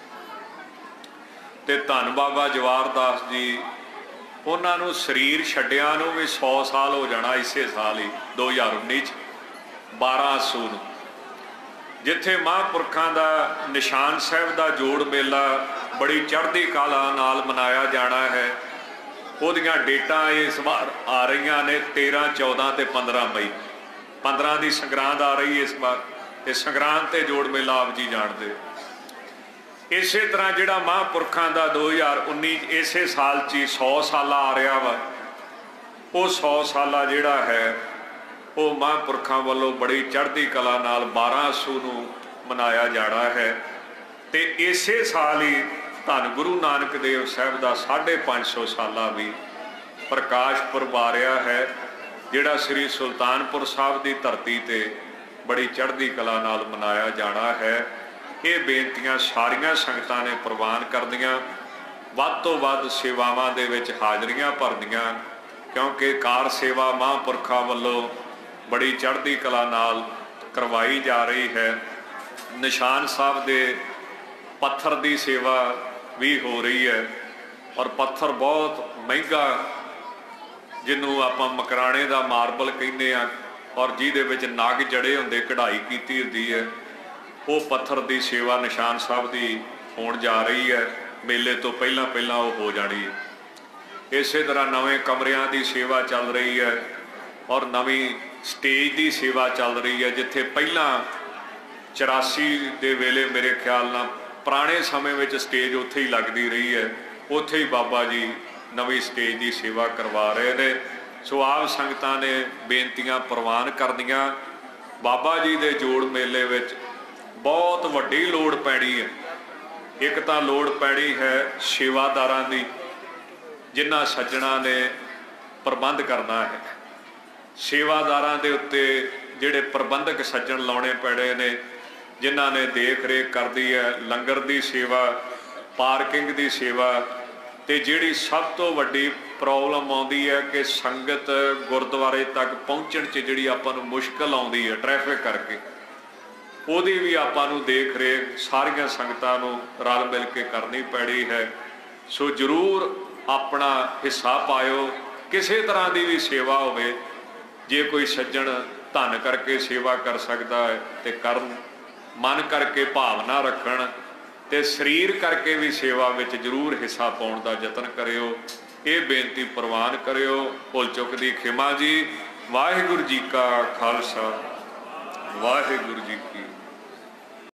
ते धन बाबा जवाहर दास जी उन्होंने शरीर छड्डिया नूं भी सौ साल हो जाना इसे साल ही दो हज़ार उन्नीस बारह अस्सू नूं, जिथे महापुरखों का निशान साहब का जोड़ मेला बड़ी चढ़ती कला नाल मनाया जाना है। उहदियां डेटां इस बार आ रही ने तेरह चौदह ते पंद्रह मई, पंद्रह की संग्रांद आ रही है इस बार, ते संग्रांद ते जोड़ मेला आप जी जानते। इस तरह जिहड़ा महापुरखों का दो हज़ार उन्नीस इसे साल ची सौ साल आ रहा वा, वो सौ साला जिहड़ा है वो महापुरखों वालों बड़ी चढ़ती कला नाल बारह अस्सू नूं मनाया जाना है। ते इसे साल ही धन गुरु नानक देव साहब का साढ़े पाँच सौ साला भी प्रकाश पुरब आ रहा है, जिहड़ा श्री सुल्तानपुर साहब की धरती ते बड़ी चढ़ती कला नाल मनाया जाना है। ਇਹ ਬੇਨਤੀਆਂ ਸਾਰੀਆਂ ਸੰਗਤਾਂ ਨੇ ਪ੍ਰਵਾਨ ਕਰਦੀਆਂ, ਵੱਧ ਤੋਂ ਵੱਧ ਸੇਵਾਵਾਂ ਦੇ ਵਿੱਚ ਹਾਜ਼ਰੀਆਂ ਭਰਦੀਆਂ, ਕਿਉਂਕਿ ਕਾਰ ਸੇਵਾ ਮਹਾਂਪੁਰਖਾਂ ਵੱਲੋਂ ਬੜੀ ਚੜ੍ਹਦੀ ਕਲਾ ਨਾਲ ਕਰਵਾਈ ਜਾ ਰਹੀ ਹੈ। ਨਿਸ਼ਾਨ ਸਾਹਿਬ ਦੇ ਪੱਥਰ ਦੀ ਸੇਵਾ ਵੀ ਹੋ ਰਹੀ ਹੈ, ਔਰ ਪੱਥਰ ਬਹੁਤ ਮਹਿੰਗਾ, ਜਿਹਨੂੰ ਆਪਾਂ ਮਕਰਾਣੇ ਦਾ ਮਾਰਬਲ ਕਹਿੰਦੇ ਆ, ਔਰ ਜਿਹਦੇ ਵਿੱਚ ਨਗ ਜੜੇ ਹੁੰਦੇ, ਕਢਾਈ ਕੀਤੀ ਹੁੰਦੀ ਹੈ, ਉਹ ਪੱਥਰ ਦੀ ਸੇਵਾ ਨਿਸ਼ਾਨ ਸਾਹਿਬ ਦੀ ਹੋਣ ਜਾ ਰਹੀ ਹੈ। ਮੇਲੇ ਤੋਂ ਪਹਿਲਾਂ ਪਹਿਲਾਂ ਉਹ ਹੋ ਜਾਣੀ ਹੈ। ਇਸੇ ਤਰ੍ਹਾਂ ਨਵੇਂ ਕਮਰਿਆਂ ਦੀ ਸੇਵਾ ਚੱਲ ਰਹੀ ਹੈ, ਔਰ ਨਵੀਂ ਸਟੇਜ ਦੀ ਸੇਵਾ ਚੱਲ ਰਹੀ ਹੈ, ਜਿੱਥੇ ਪਹਿਲਾਂ ਚੁਰਾਸੀ ਦੇ ਵੇਲੇ ਮੇਰੇ ਖਿਆਲ ਨਾਲ ਪੁਰਾਣੇ ਸਮੇਂ ਵਿੱਚ ਸਟੇਜ ਉੱਥੇ ਹੀ ਲੱਗਦੀ ਰਹੀ ਹੈ, ਉੱਥੇ ਹੀ ਬਾਬਾ ਜੀ ਨਵੀਂ ਸਟੇਜ ਦੀ ਸੇਵਾ ਕਰਵਾ ਰਹੇ ਨੇ। ਸੋ ਆਪ ਸੰਗਤਾਂ ਨੇ ਬੇਨਤੀਆਂ ਪ੍ਰਵਾਨ ਕਰਦੀਆਂ। ਬਾਬਾ ਜੀ ਦੇ ਜੋੜ ਮੇਲੇ ਵਿੱਚ ਬਹੁਤ ਵੱਡੀ ਲੋੜ ਪੈਣੀ ਹੈ। ਇੱਕ ਤਾਂ ਲੋੜ ਪੈਣੀ ਹੈ ਸੇਵਾਦਾਰਾਂ ਦੀ, ਜਿਨ੍ਹਾਂ ਸੱਜਣਾਂ ਨੇ ਪ੍ਰਬੰਧ ਕਰਨਾ ਹੈ। ਸੇਵਾਦਾਰਾਂ ਦੇ ਉੱਤੇ ਜਿਹੜੇ ਪ੍ਰਬੰਧਕ ਸੱਜਣ ਲਾਉਣੇ ਪੈਣੇ ਨੇ, ਜਿਨ੍ਹਾਂ ਨੇ ਦੇਖ ਰੇਖ ਕਰਦੀ ਹੈ ਲੰਗਰ ਦੀ ਸੇਵਾ, ਪਾਰਕਿੰਗ ਦੀ ਸੇਵਾ, ਤੇ ਜਿਹੜੀ ਸਭ ਤੋਂ ਵੱਡੀ ਪ੍ਰੋਬਲਮ ਆਉਂਦੀ ਹੈ ਕਿ ਸੰਗਤ ਗੁਰਦੁਆਰੇ ਤੱਕ ਪਹੁੰਚਣ 'ਚ ਜਿਹੜੀ ਆਪਾਂ ਨੂੰ ਮੁਸ਼ਕਲ ਆਉਂਦੀ ਹੈ ਟ੍ਰੈਫਿਕ ਕਰਕੇ, ਉਹਦੀ ਵੀ ਆਪਾਂ ਨੂੰ ਦੇਖ ਰੇਖ ਸਾਰੀਆਂ ਸੰਗਤਾਂ ਨੂੰ ਰਲ ਮਿਲ ਕੇ ਕਰਨੀ ਪੈਣੀ ਹੈ। ਸੋ ਜ਼ਰੂਰ ਆਪਣਾ ਹਿੱਸਾ ਪਾਇਓ। ਕਿਸੇ ਤਰ੍ਹਾਂ ਦੀ ਵੀ ਸੇਵਾ ਹੋਵੇ, ਜੇ ਕੋਈ ਸੱਜਣ ਧਨ ਕਰਕੇ ਸੇਵਾ ਕਰ ਸਕਦਾ ਹੈ ਤੇ ਕਰਨ, ਮਨ ਕਰਕੇ ਭਾਵਨਾ ਰੱਖਣ, ਤੇ ਸਰੀਰ ਕਰਕੇ ਵੀ ਸੇਵਾ ਵਿੱਚ ਜ਼ਰੂਰ ਹਿੱਸਾ ਪਾਉਣ ਦਾ ਯਤਨ ਕਰਿਓ। ਇਹ ਬੇਨਤੀ ਪ੍ਰਵਾਨ ਕਰਿਓ। ਭੁੱਲ ਚੁੱਕ ਦੀ ਖਿਮਾ ਜੀ। ਵਾਹਿਗੁਰੂ ਜੀ ਕਾ ਖਾਲਸਾ, ਵਾਹਿਗੁਰੂ ਜੀ ਕੀ